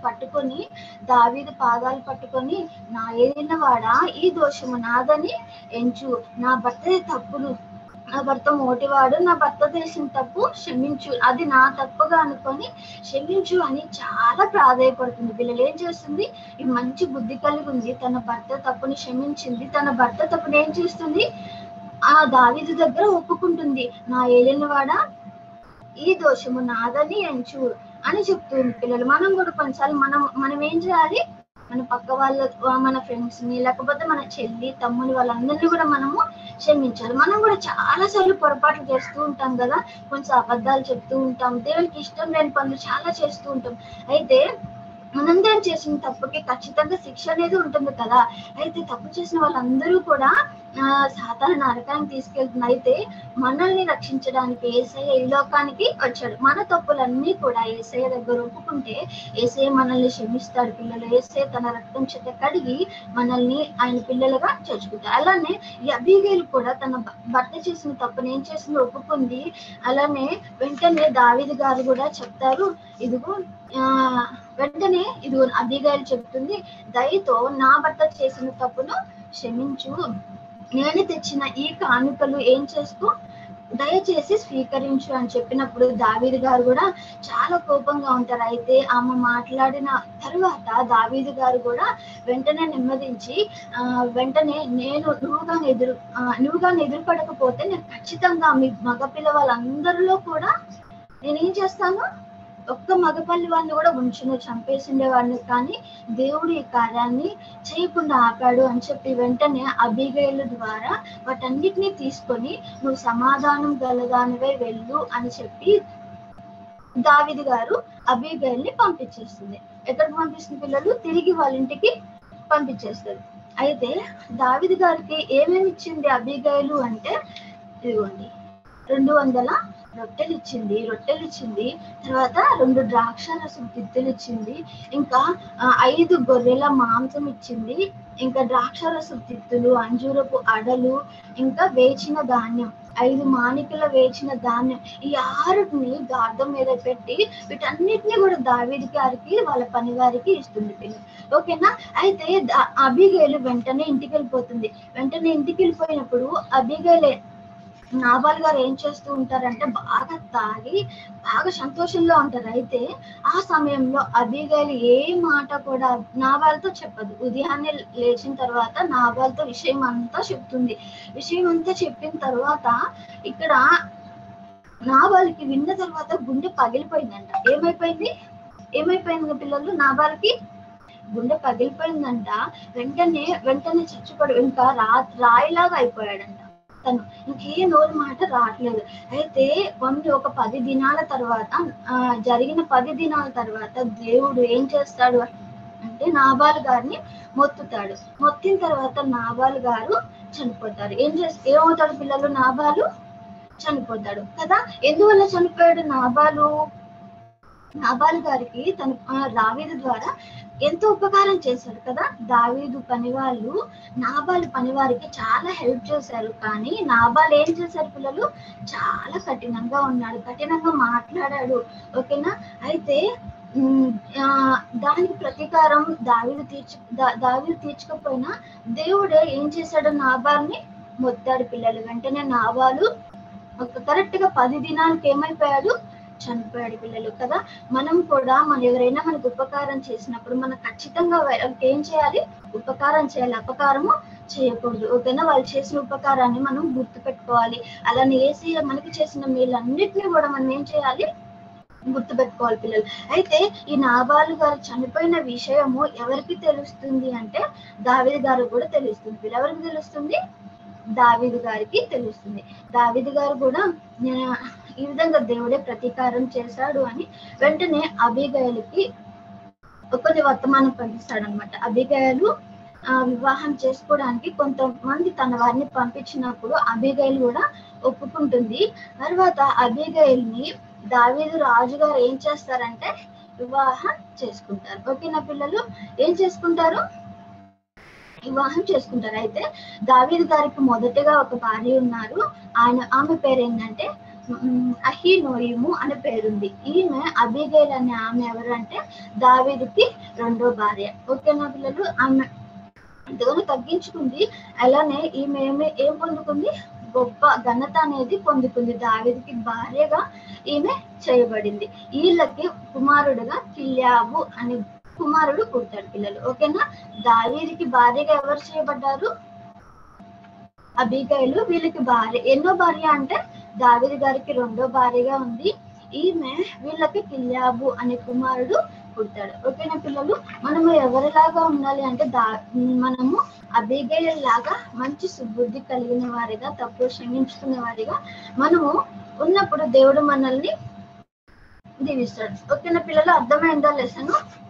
పట్టుకొని నా ఏలిన వాడా ఈ దోషము నాదని ఎంచు, నా భర్త తప్పులు, నా భర్త మోటివాడు, నా భర్త చేసిన తప్పు క్షమించు, అది నా తప్పుగా అనుకొని క్షమించు అని చాలా ప్రాధాయపడుతుంది. పిల్లలు ఏం చేస్తుంది? ఈ మంచి బుద్ధి కలిగి ఉంది, తన భర్త తప్పుని క్షమించింది. తన భర్త తప్పుని ఏం చేస్తుంది? ఆ దావీదు దగ్గర ఒప్పుకుంటుంది. నా ఏలినవాడ ఈ దోషము నాదని ఎంచు అని చెప్తుంది. పిల్లలు మనం కూడా కొన్నిసార్లు మనం ఏం చేయాలి? మన పక్క మన ఫ్రెండ్స్ ని లేకపోతే మన చెల్లి తమ్ముని వాళ్ళందరినీ కూడా మనము క్షమించాలి. మనం కూడా చాలా సార్లు పొరపాట్లు చేస్తూ ఉంటాం కదా, కొంచెం అబద్ధాలు చెప్తూ ఉంటాం, దేవునికి ఇష్టం లేని పనులు చాలా చేస్తూ ఉంటాం. అయితే మనందరం చేసిన తప్పుకి ఖచ్చితంగా శిక్ష అనేది ఉంటుంది కదా. అయితే తప్పు చేసిన వాళ్ళందరూ కూడా సాతాను నరకానికి తీసుకెళ్తున్నారు. అయితే మనల్ని రక్షించడానికి యేసయ్య ఈ లోకానికి వచ్చాడు. మన తప్పులన్నీ కూడా యేసయ్య దగ్గర ఒప్పుకుంటే యేసయ్య మనల్ని క్షమిస్తాడు. పిల్లలు యేసయ్య తన రక్తం చేత కడిగి మనల్ని ఆయన పిల్లలుగా చేర్చుకుంటాడు. అలానే ఈ అబీగైల్ కూడా తన భర్త చేసిన తప్పుని ఏం చేసిందో ఒప్పుకుంది. అలానే వెంటనే దావీదు గారు కూడా చెప్తారు, వెంటనే అబీగైల్ చెప్తుంది, దయతో నా భర్త చేసిన తప్పును క్షమించు, నేను తెచ్చిన ఈ కానుకలు ఏం చేసుకో, దయచేసి స్వీకరించు అని చెప్పినప్పుడు దావీదు గారు కూడా చాలా కోపంగా ఉంటారు. అయితే ఆమె మాట్లాడిన తర్వాత దావీదు గారు కూడా వెంటనే నెమ్మదించి వెంటనే నువ్వు కానీ ఎదురుపడకపోతే నేను ఖచ్చితంగా మీ మగపిల్ల వాళ్ళందరిలో కూడా నేనేం చేస్తాను? ఒక్క మగపల్లి వాడిని కూడా ఉంచును చంపేసిండే వాడిని, కానీ దేవుడు ఈ కార్యాన్ని చేయకుండా ఆపాడు అని చెప్పి వెంటనే అబీగైలు ద్వారా వాటన్నిటిని తీసుకొని నువ్వు సమాధానం గలదానివై వెళ్ళు అని చెప్పి దావీదు గారు అబీగైల్ని పంపించేస్తుంది. ఎక్కడికి పంపిస్తుంది పిల్లలు? తిరిగి వాళ్ళ ఇంటికి పంపించేస్తుంది. అయితే దావీదు గారికి ఏమేమి ఇచ్చింది అబీగైలు అంటే, ఇదిగోండి 200 రొట్టెలు ఇచ్చింది, తర్వాత 2 ద్రాక్షారసం తిత్తులు ఇచ్చింది, ఇంకా 5 గొర్రెల మాంసం ఇచ్చింది, ఇంకా ద్రాక్షారసం తిత్తులు, అంజూరపు అడలు, ఇంకా వేచిన ధాన్యం, 5 మానికల వేచిన ధాన్యం, ఈ 6ని గార్ధం మీద పెట్టి వీటన్నిటిని కూడా దావీదు గారికి వాళ్ళ పని వారికి ఇస్తుంది పిల్లలు. ఓకేనా? అయితే అబీగైలు వెంటనే ఇంటికి వెళ్ళిపోతుంది. వెంటనే ఇంటికి వెళ్ళిపోయినప్పుడు అబీగైలే నాబాల్ గారు ఏం చేస్తూ ఉంటారంటే బాగా తాగి బాగా సంతోషంలో ఉంటారు. అయితే ఆ సమయంలో అబీగైలు ఏ మాట కూడా నాబాల్తో చెప్పదు. ఉదయాన్నే లేచిన తర్వాత నాబాల్తో విషయం అంతా చెప్తుంది. విషయం అంతా చెప్పిన తర్వాత ఇక్కడ నాబాల్కి విన్న తర్వాత గుండె పగిలిపోయిందంట. ఏమైపోయింది పిల్లలు? నాబాల్కి గుండె పగిలిపోయిందంట. వెంటనే చచ్చిపోడు, ఇంకా రాయిలాగా అయిపోయాడంట. తను ఇంకే నోరు మాట రావట్లేదు. అయితే ఒక 10 దినాల తర్వాత జరిగిన 10 దినాల తర్వాత దేవుడు ఏం చేస్తాడు అంటే నాబాల్ గారిని మొత్తుతాడు. మొత్తిన తర్వాత నాబాల్ గారు చనిపోతారు. ఏమవుతాడు పిల్లలు? నాబాలు చనిపోతాడు కదా. ఎందువల్ల చనిపోయాడు నాబాల్ గారికి తన దావీదు ద్వారా ఎంతో ఉపకారం చేశారు కదా. దావీదు పనివాళ్ళు నాబాలు పనివారికి చాలా హెల్ప్ చేశారు. కానీ నాబాల్ ఏం చేశారు పిల్లలు? చాలా కఠినంగా ఉన్నాడు, కఠినంగా మాట్లాడాడు. ఓకేనా? అయితే దానికి ప్రతీకారం దావీదు తీర్చకపోయినా దేవుడే ఏం చేశాడు? నాబాల్ని మొత్తాడు పిల్లలు. వెంటనే నాబాలు కరెక్ట్ గా 10 దినాలకు ఏమైపోయాడు? చనిపోయాడు పిల్లలు కదా. మనం కూడా ఎవరైనా మనకు ఉపకారం చేసినప్పుడు మనం ఖచ్చితంగా వాళ్ళకి ఏం చేయాలి? ఉపకారం చేయాలి, అపకారము చేయకూడదు. ఓకేనా? వాళ్ళు చేసిన ఉపకారాన్ని మనం గుర్తు పెట్టుకోవాలి. అలానే యేసయ్య మనకి చేసిన మేలన్నిటిని కూడా మనం ఏం చేయాలి? గుర్తు పెట్టుకోవాలి పిల్లలు. అయితే ఈ నాబాలు గారు చనిపోయిన విషయము ఎవరికి తెలుస్తుంది అంటే దావీదు గారు కూడా తెలుస్తుంది. ఎవరికి తెలుస్తుంది? దావీదు గారికి తెలుస్తుంది. దావీదు గారు కూడా ఈ విధంగా దేవుడే ప్రతీకారం చేశాడు అని వెంటనే అబీగైలుకి కొన్ని వర్తమానం పంపిస్తాడు అనమాట. అబీగైలు వివాహం చేసుకోవడానికి కొంతమంది తన వారిని పంపించినప్పుడు అబీగైలు కూడా ఒప్పుకుంటుంది. తర్వాత అబీగైల్ని దావీదు రాజుగారు ఏం చేస్తారంటే వివాహం చేసుకుంటారు. ఓకేనా పిల్లలు? ఏం చేసుకుంటారు? వివాహం చేసుకుంటారు. అయితే దావీదు గారికి మొదటగా ఒక భార్య ఉన్నారు. ఆమె పేరు ఏంటంటే అహీనోయిము అనే పేరుంది. ఈమె అబీగైల్ అనే ఆమె ఎవరంటే దావీదుకి 2వ భార్య. ఓకేనా పిల్లలు? ఆమె ఎంతగానో తగ్గించుకుంది. అలానే ఈమె ఏం పొందుకుంది? గొప్ప ఘనత అనేది పొందుకుంది. దావీదుకి భార్యగా ఈమె చేయబడింది. వీళ్ళకి కుమారుడుగా కిల్యాబు అనే కుమారుడు పుడతాడు పిల్లలు. ఓకేనా? దావీదుకి భార్యగా ఎవరు చేయబడ్డారు? అబీగైలు. వీళ్ళకి భార్య ఎన్నో భార్య అంటే దావీదు గారికి 2వ భార్యగా ఉంది. ఈమె వీళ్ళకి కిల్యాబు అనే కుమారుడు పుడతాడు. ఓకేనా పిల్లలు? మనము ఎవరిలాగా ఉండాలి అంటే మనము అబీగైల్ లాగా మంచి సుబుద్ధి కలిగిన వారిగా, తప్పు క్షమించుకునే వారిగా మనము ఉన్నప్పుడు దేవుడు మనల్ని దీవిస్తాడు. ఓకేనా పిల్లలు? అర్థమైందా లెసన్?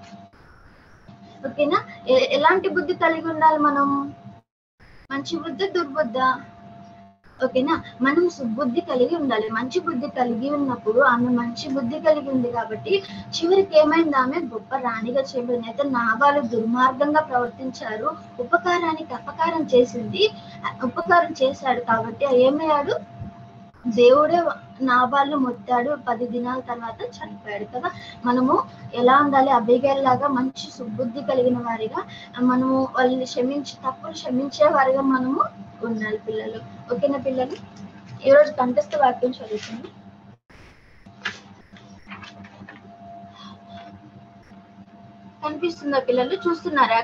ఓకేనా? ఎలాంటి బుద్ధి కలిగి ఉండాలి మనం? మంచి బుద్ధి, దుర్బుద్ధ? ఓకేనా? మనం సుబుద్ధి కలిగి ఉండాలి. మంచి బుద్ధి కలిగి ఉన్నప్పుడు ఆమె మంచి బుద్ధి కలిగి ఉంది కాబట్టి చివరికి ఏమైంది? ఆమె గొప్ప రాణిగా చేయబడింది. అయితే నాబాలు దుర్మార్గంగా ప్రవర్తించారు, ఉపకారానికి అపకారం ఉపకారం చేశాడు కాబట్టి ఏమయ్యాడు? దేవుడే నాబాలు మొత్తాడు. 10 దినాల తర్వాత చనిపోయాడు కదా. మనము ఎలా ఉండాలి? అబీగైల్ లాగా మంచి సుబుద్ధి కలిగిన వారిగా మనము వాళ్ళని తప్పులు క్షమించే వారిగా మనము ఉండాలి పిల్లలు. ఓకేనా పిల్లలు? ఈరోజు కంఠస్థ వాక్యం చదువుతుంది. కనిపిస్తుందా పిల్లలు? చూస్తున్నారా?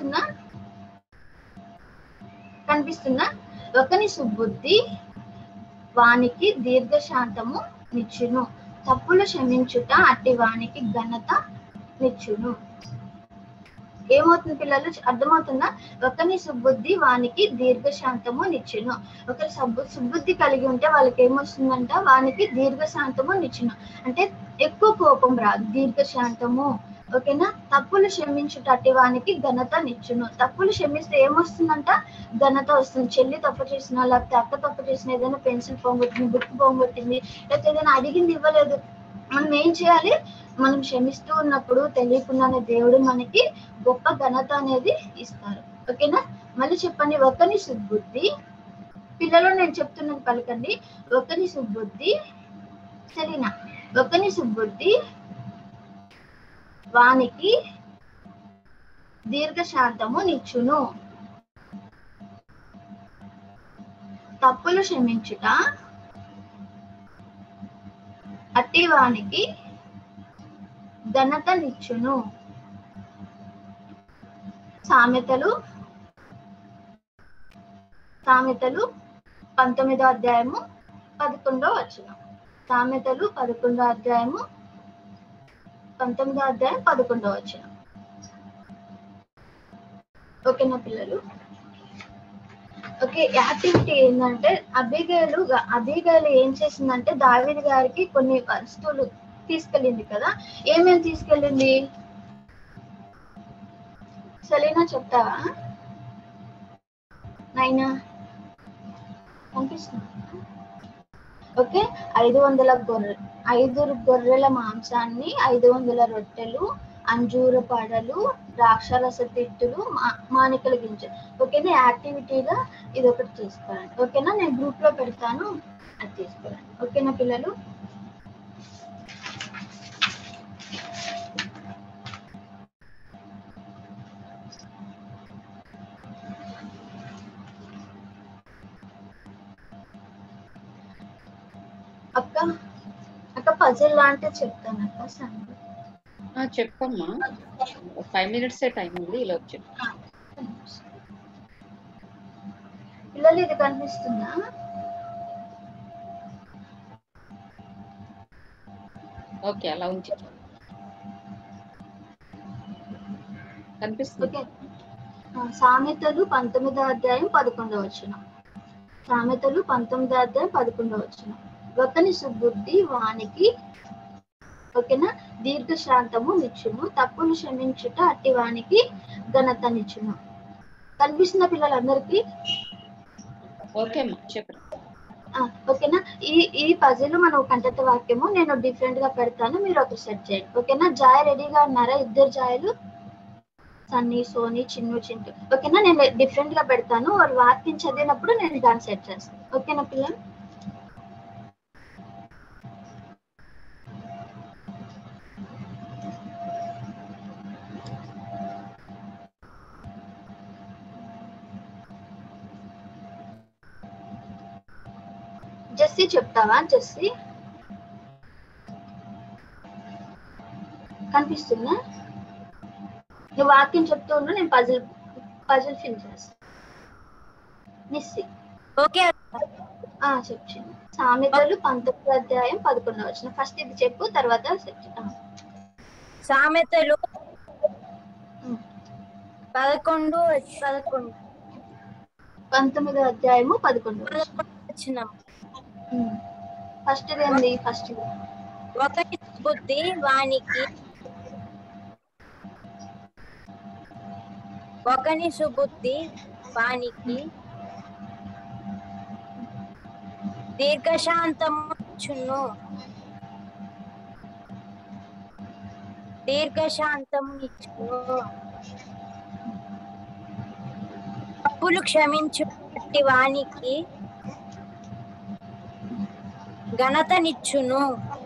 కనిపిస్తుందా? ఒకని సుబుద్ధి వానికి దీర్ఘశాంతము నిచ్చును, తప్పులు క్షమించుట అట్టి వానికి ఘనత నిచ్చును. ఏమవుతుంది పిల్లలు, అర్థమవుతుందా? ఒకని సుబుద్ధి వానికి దీర్ఘశాంతము నిచ్చును. ఒకరి సుబుద్ధి కలిగి ఉంటే వాళ్ళకి ఏమొస్తుందంట, వానికి దీర్ఘశాంతము నిచ్చును. అంటే ఎక్కువ కోపం రాదు, దీర్ఘశాంతము. ఓకేనా? తప్పులు క్షమించుట అట్టి వానికి ఘనత నిచ్చును. తప్పులు క్షమిస్తే ఏమొస్తుందంట, ఘనత వస్తుంది. చెల్లి తప్పు చేసినా, లేకపోతే అక్క తప్పు చేసినా, ఏదైనా పెన్సిల్ పోగొట్టింది, బుక్ పోగొట్టింది, లేకపోతే ఏదైనా అడిగింది ఇవ్వలేదు, మనం ఏం చేయాలి? మనం క్షమిస్తూ ఉన్నప్పుడు తెలియకుండానే దేవుడు మనకి గొప్ప ఘనత అనేది ఇస్తారు. ఓకేనా? మళ్ళీ చెప్పండి. ఒకని సుబుద్ధి, పిల్లలు నేను చెప్తున్నది పలకండి. ఒకని సుబుద్ధి, సరేనా? ఒకని సుబుద్ధి వానికి దీర్ఘశాంతము నిచ్చును. తప్పులు క్షమించుట అట్టి వానికి ఘనత నిచ్చును. సామెతలు 19వ అధ్యాయము 11వ వచనం. సామెతలు 11వ అధ్యాయము 19వ అధ్యాయం 11వ వచనం. ఓకేనా పిల్లలు? ఓకే, యాక్టివిటీ ఏంటంటే అబీగైలు ఏం చేసిందంటే దావీదు గారికి కొన్ని వస్తువులు తీసుకెళ్ళింది కదా. ఏమేమి తీసుకెళ్ళింది? సలీనా చెప్తావా నైనా? కనిపిస్తుంది. ఓకే, 5 గొర్రెల మాంసాన్ని, 500 రొట్టెలు, అంజూర పడలు, ద్రాక్షరస తిట్టులు, మానికల గింజలు. ఓకేనా? యాక్టివిటీగా ఇది ఒకటి తీసుకోరండి. ఓకేనా? నేను గ్రూప్ లో పెడతాను, అది తీసుకోరండి. ఓకేనా పిల్లలు? అక్క పజిల్ లాంటివి చెప్తాను అక్క. చెప్పమ్మా. 5 minutes టైం ఉంది, ఇలా చెప్పు. పిల్లలు ఇది కనిపిస్తుందా? ఓకే, అలా ఉంచి కనిపిస్తుంది. సామెతలు 19వ అధ్యాయం 11వ వచనం. సామెతలు 19వ అధ్యాయం 11వ వచనం. ఒకని సుబుద్ధి వానికి, ఓకేనా, దీర్ఘశాంతము నిచ్చును. తప్పులు క్షమించుట అట్టి వానికి ఘనత నిచ్చును. కనిపిస్తున్న పిల్లలందరికీ? ఓకే చెప్పండి. ఓకేనా? ఈ పజిల్ మనం కంటత వాక్యము నేను డిఫరెంట్ గా పెడతాను, మీరు ఒక సెట్ చేయండి. ఓకేనా? జాయ్ రెడీగా ఉన్నారా? 2 జాయలు, సన్నీ, సోని, చిన్ను, చింటూ. ఓకేనా? నేను డిఫరెంట్ గా పెడతాను, వారు వాక్యం చదివినప్పుడు నేను దాన్ని సెట్ చేస్తాను. ఓకేనా పిల్లలు? జెస్సీ చెప్తావా? జెస్సీ కనిపిస్తుందా? నువ్వు వాక్యం చెప్తూ ఉన్నా, నేను పజిల్ ఫిల్ చేస్తాను. నిస్సి ఓకే చెప్పు. సామెతలు 19వ అధ్యాయం 11వ వచనం. ఫస్ట్ ఇది చెప్పు, తర్వాత సామెతలు 19వ అధ్యాయము 11వ వచనం. ఫస్ట్ ఏంది? ఫస్ట్ ఒకని బుద్ధి వానికి, ఒకని సుబుద్ధి వానికి దీర్ఘశాంతము నిచ్చును. తప్పులు క్షమించుటి వానికి ఘనత నిచ్చును.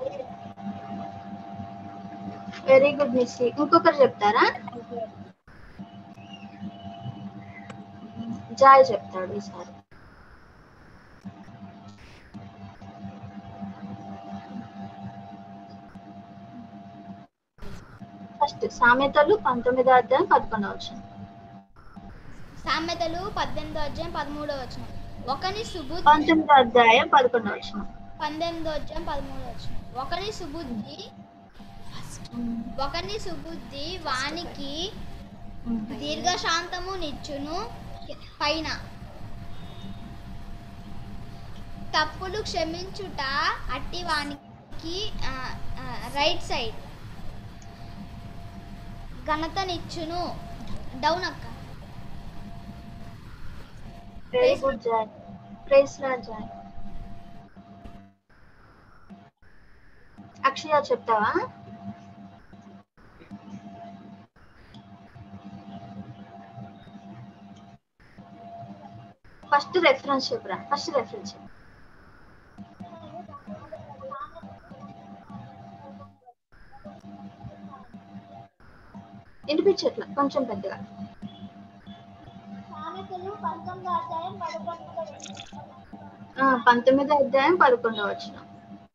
Very good Nissi. ఇంకొకరు చెప్తారా? జాయ్ చెప్తాడు ఈసారి. ఫస్ట్ సామెతలు 19వ అధ్యాయం 11వ వచనం. సామెతలు 18వ అధ్యాయం 13వ వచనం. ఒకని సుబుద్ధి 19వ అధ్యాయం 11వ వచనం. 18వ అధ్యాయం 13వ వచనం. ఒకని సుబుద్ధి వానికి దీర్ఘశాంతము నిచ్చును. పైన తప్పులు క్షమించుట అట్టి వానికి రైట్ సైడ్ ఘనతనిచ్చును. డౌన్ అక్క. Very good Joy. Praise Lord Joy. Akshaya చెప్తావా? ఫస్ట్ రెఫరెన్స్ చెప్పురా. ఫస్ట్ రెఫరెన్స్ చెప్పు. వినిపించట్లా, కొంచెం పెద్దగా. 19వ అధ్యాయం 11వ వచనం.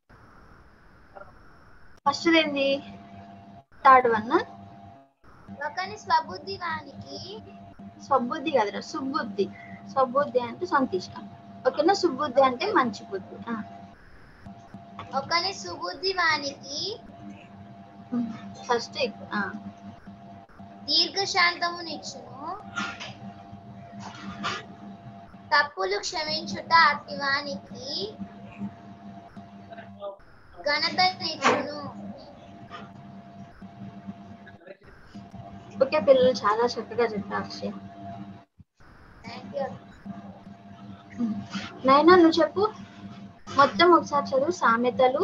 ఫస్ట్ ఏంది? Third one. ఒకని స్వబుద్ధి వానికి స్వబుద్ధి కదరా, సుబుద్ధి. స్వబుద్ధి అంటే సంతిష్టం. ఓకేనా? సుబుద్ధి అంటే మంచి బుద్ధి. ఒకని సుబుద్ధి వానికి ఫస్ట్ దీర్ఘశాంతమునిచ్చును. తప్పులు క్షమించుట అట్టి వానికి ఘనతనిచ్చును. ఓకే పిల్లలు, చాలా చక్కగా చెప్పారు అక్షయ్. నైనా నువ్వు చెప్పు మొత్తం ఒకసారి చదువు. సామెతలు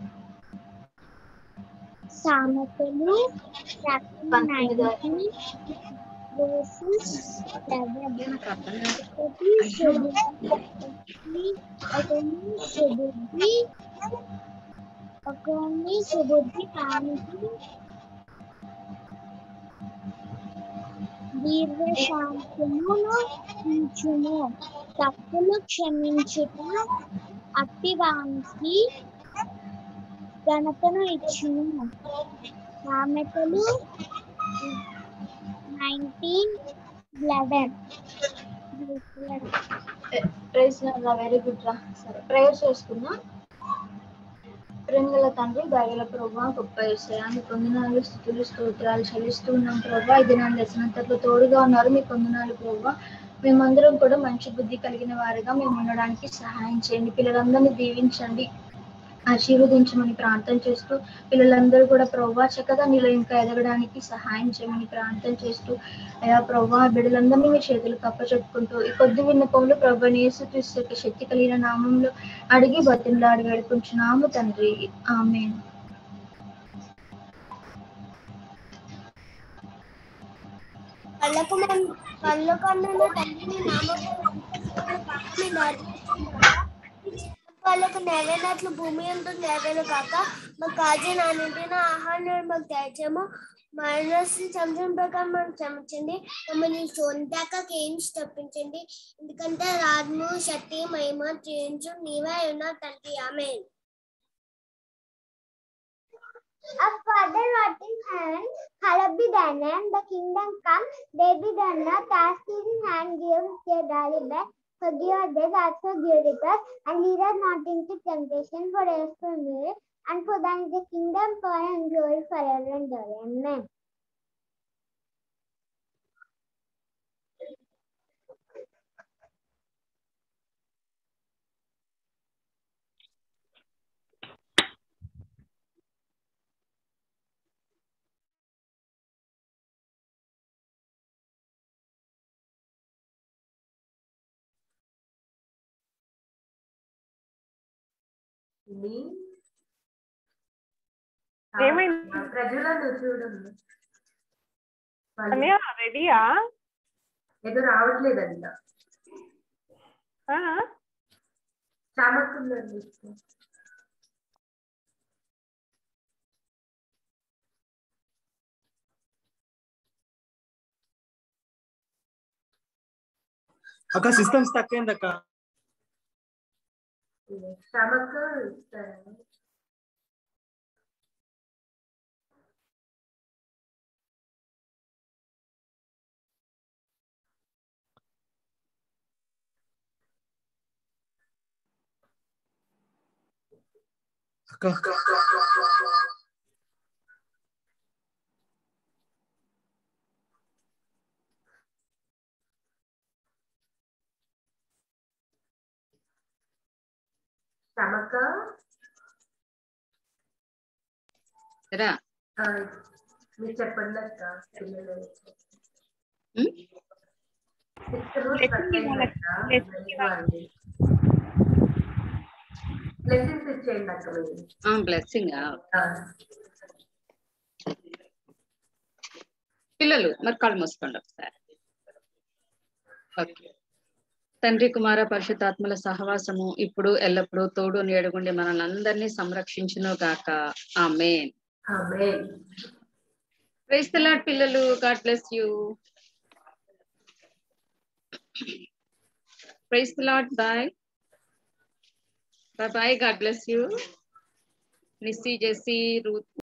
19 ఒకని సుబుద్ధి వానికి దీర్ఘశాంతమును నిచ్చును. తప్పులు క్షమించుట అట్టి వానికి ఘనతను ఇచ్చును. సామెతలు 19:11. ప్రైజ్ వెరీ గుడ్ రా. సరే, ప్రేయర్ చేసుకుందాం. ప్రేమగల తండ్రి, దయగల ప్రభా, గొప్ప యేసయ్యా, మీ వందనాలు, స్తుతులు, స్తోత్రాలు చెల్లిస్తూ ఉన్నాం ప్రభా. ఇది నా దర్శనంతట్లో తోడుగా ఉన్నారు, మీ వందనాలు ప్రభా. మేమందరం కూడా మంచి బుద్ధి కలిగిన వారిగా మేము ఉండడానికి సహాయం చేయండి. పిల్లలందరినీ దీవించండి, ఆశీర్వదించమని ప్రార్థన చేస్తూ, పిల్లలందరూ కూడా ప్రభా చక్కగా నీలో ఇంకా ఎదగడానికి సహాయం చేయమని ప్రార్థన చేస్తూ, అయా ప్రభా బిడ్డలందరినీ మీ చేతులు కప్పచెప్పుకుంటూ ఈ కొద్ది విన్నపంలో ప్రభా యేసుక్రీస్తు యొక్క శక్తి కలిగిన నామంలో అడిగి బతిమలాడి వేడుకుంటున్నాము తండ్రి. ఆమేన్. వాళ్ళకు నెరవేరినట్లు భూమి అంతా నెరవేరు కాక మా కాజీ నానింటిన ఆహారం మాకు దయచేము. మనసు సంవత్సరం ప్రకారం మనం క్షమించండి. మమ్మల్ని సొంతక కేంచి తప్పించండి. ఎందుకంటే రాజ్యము, శక్తి, మహిమ చేయించు నీవే ఉన్నావు తండ్రి. ఆమేన్. Our Father who art in heaven, hallowed be thy name. The kingdom come, thy be done on earth as it is in heaven. Give us your daily bread. Forgive our debts as we forgive us, and lead us not into temptation, for us from evil. And for thine is the kingdom, power, and glory forever and ever. Amen. ఏమైంది? ప్రజలను చూడండి, రెడీయా? ఏదో రావట్లేదంట. చామకుందండి. అక్క system stuck అయింది అక్క. శ్రమకు తమక రా మీరు చెప్పండి అక్క పిల్లలు బ్లెస్సింగ్స్ ఇచ్చేయండి అక్క మీరు బ్లెస్సింగ్ పిల్లలు మరి కళ్ళు మూసుకోండి ఒకసారి. ఓకే. తండ్రి కుమార పరిశుద్ధాత్మల సహవాసము ఇప్పుడు ఎల్లప్పుడూ తోడు నీడగుండి మనల్ని అందరినీ సంరక్షించును గాక. Amen. Amen. Praise the Lord పిల్లలు. God bless you. Praise the Lord. Bye bye. God bless you. Nissi, Jessie, Ruth.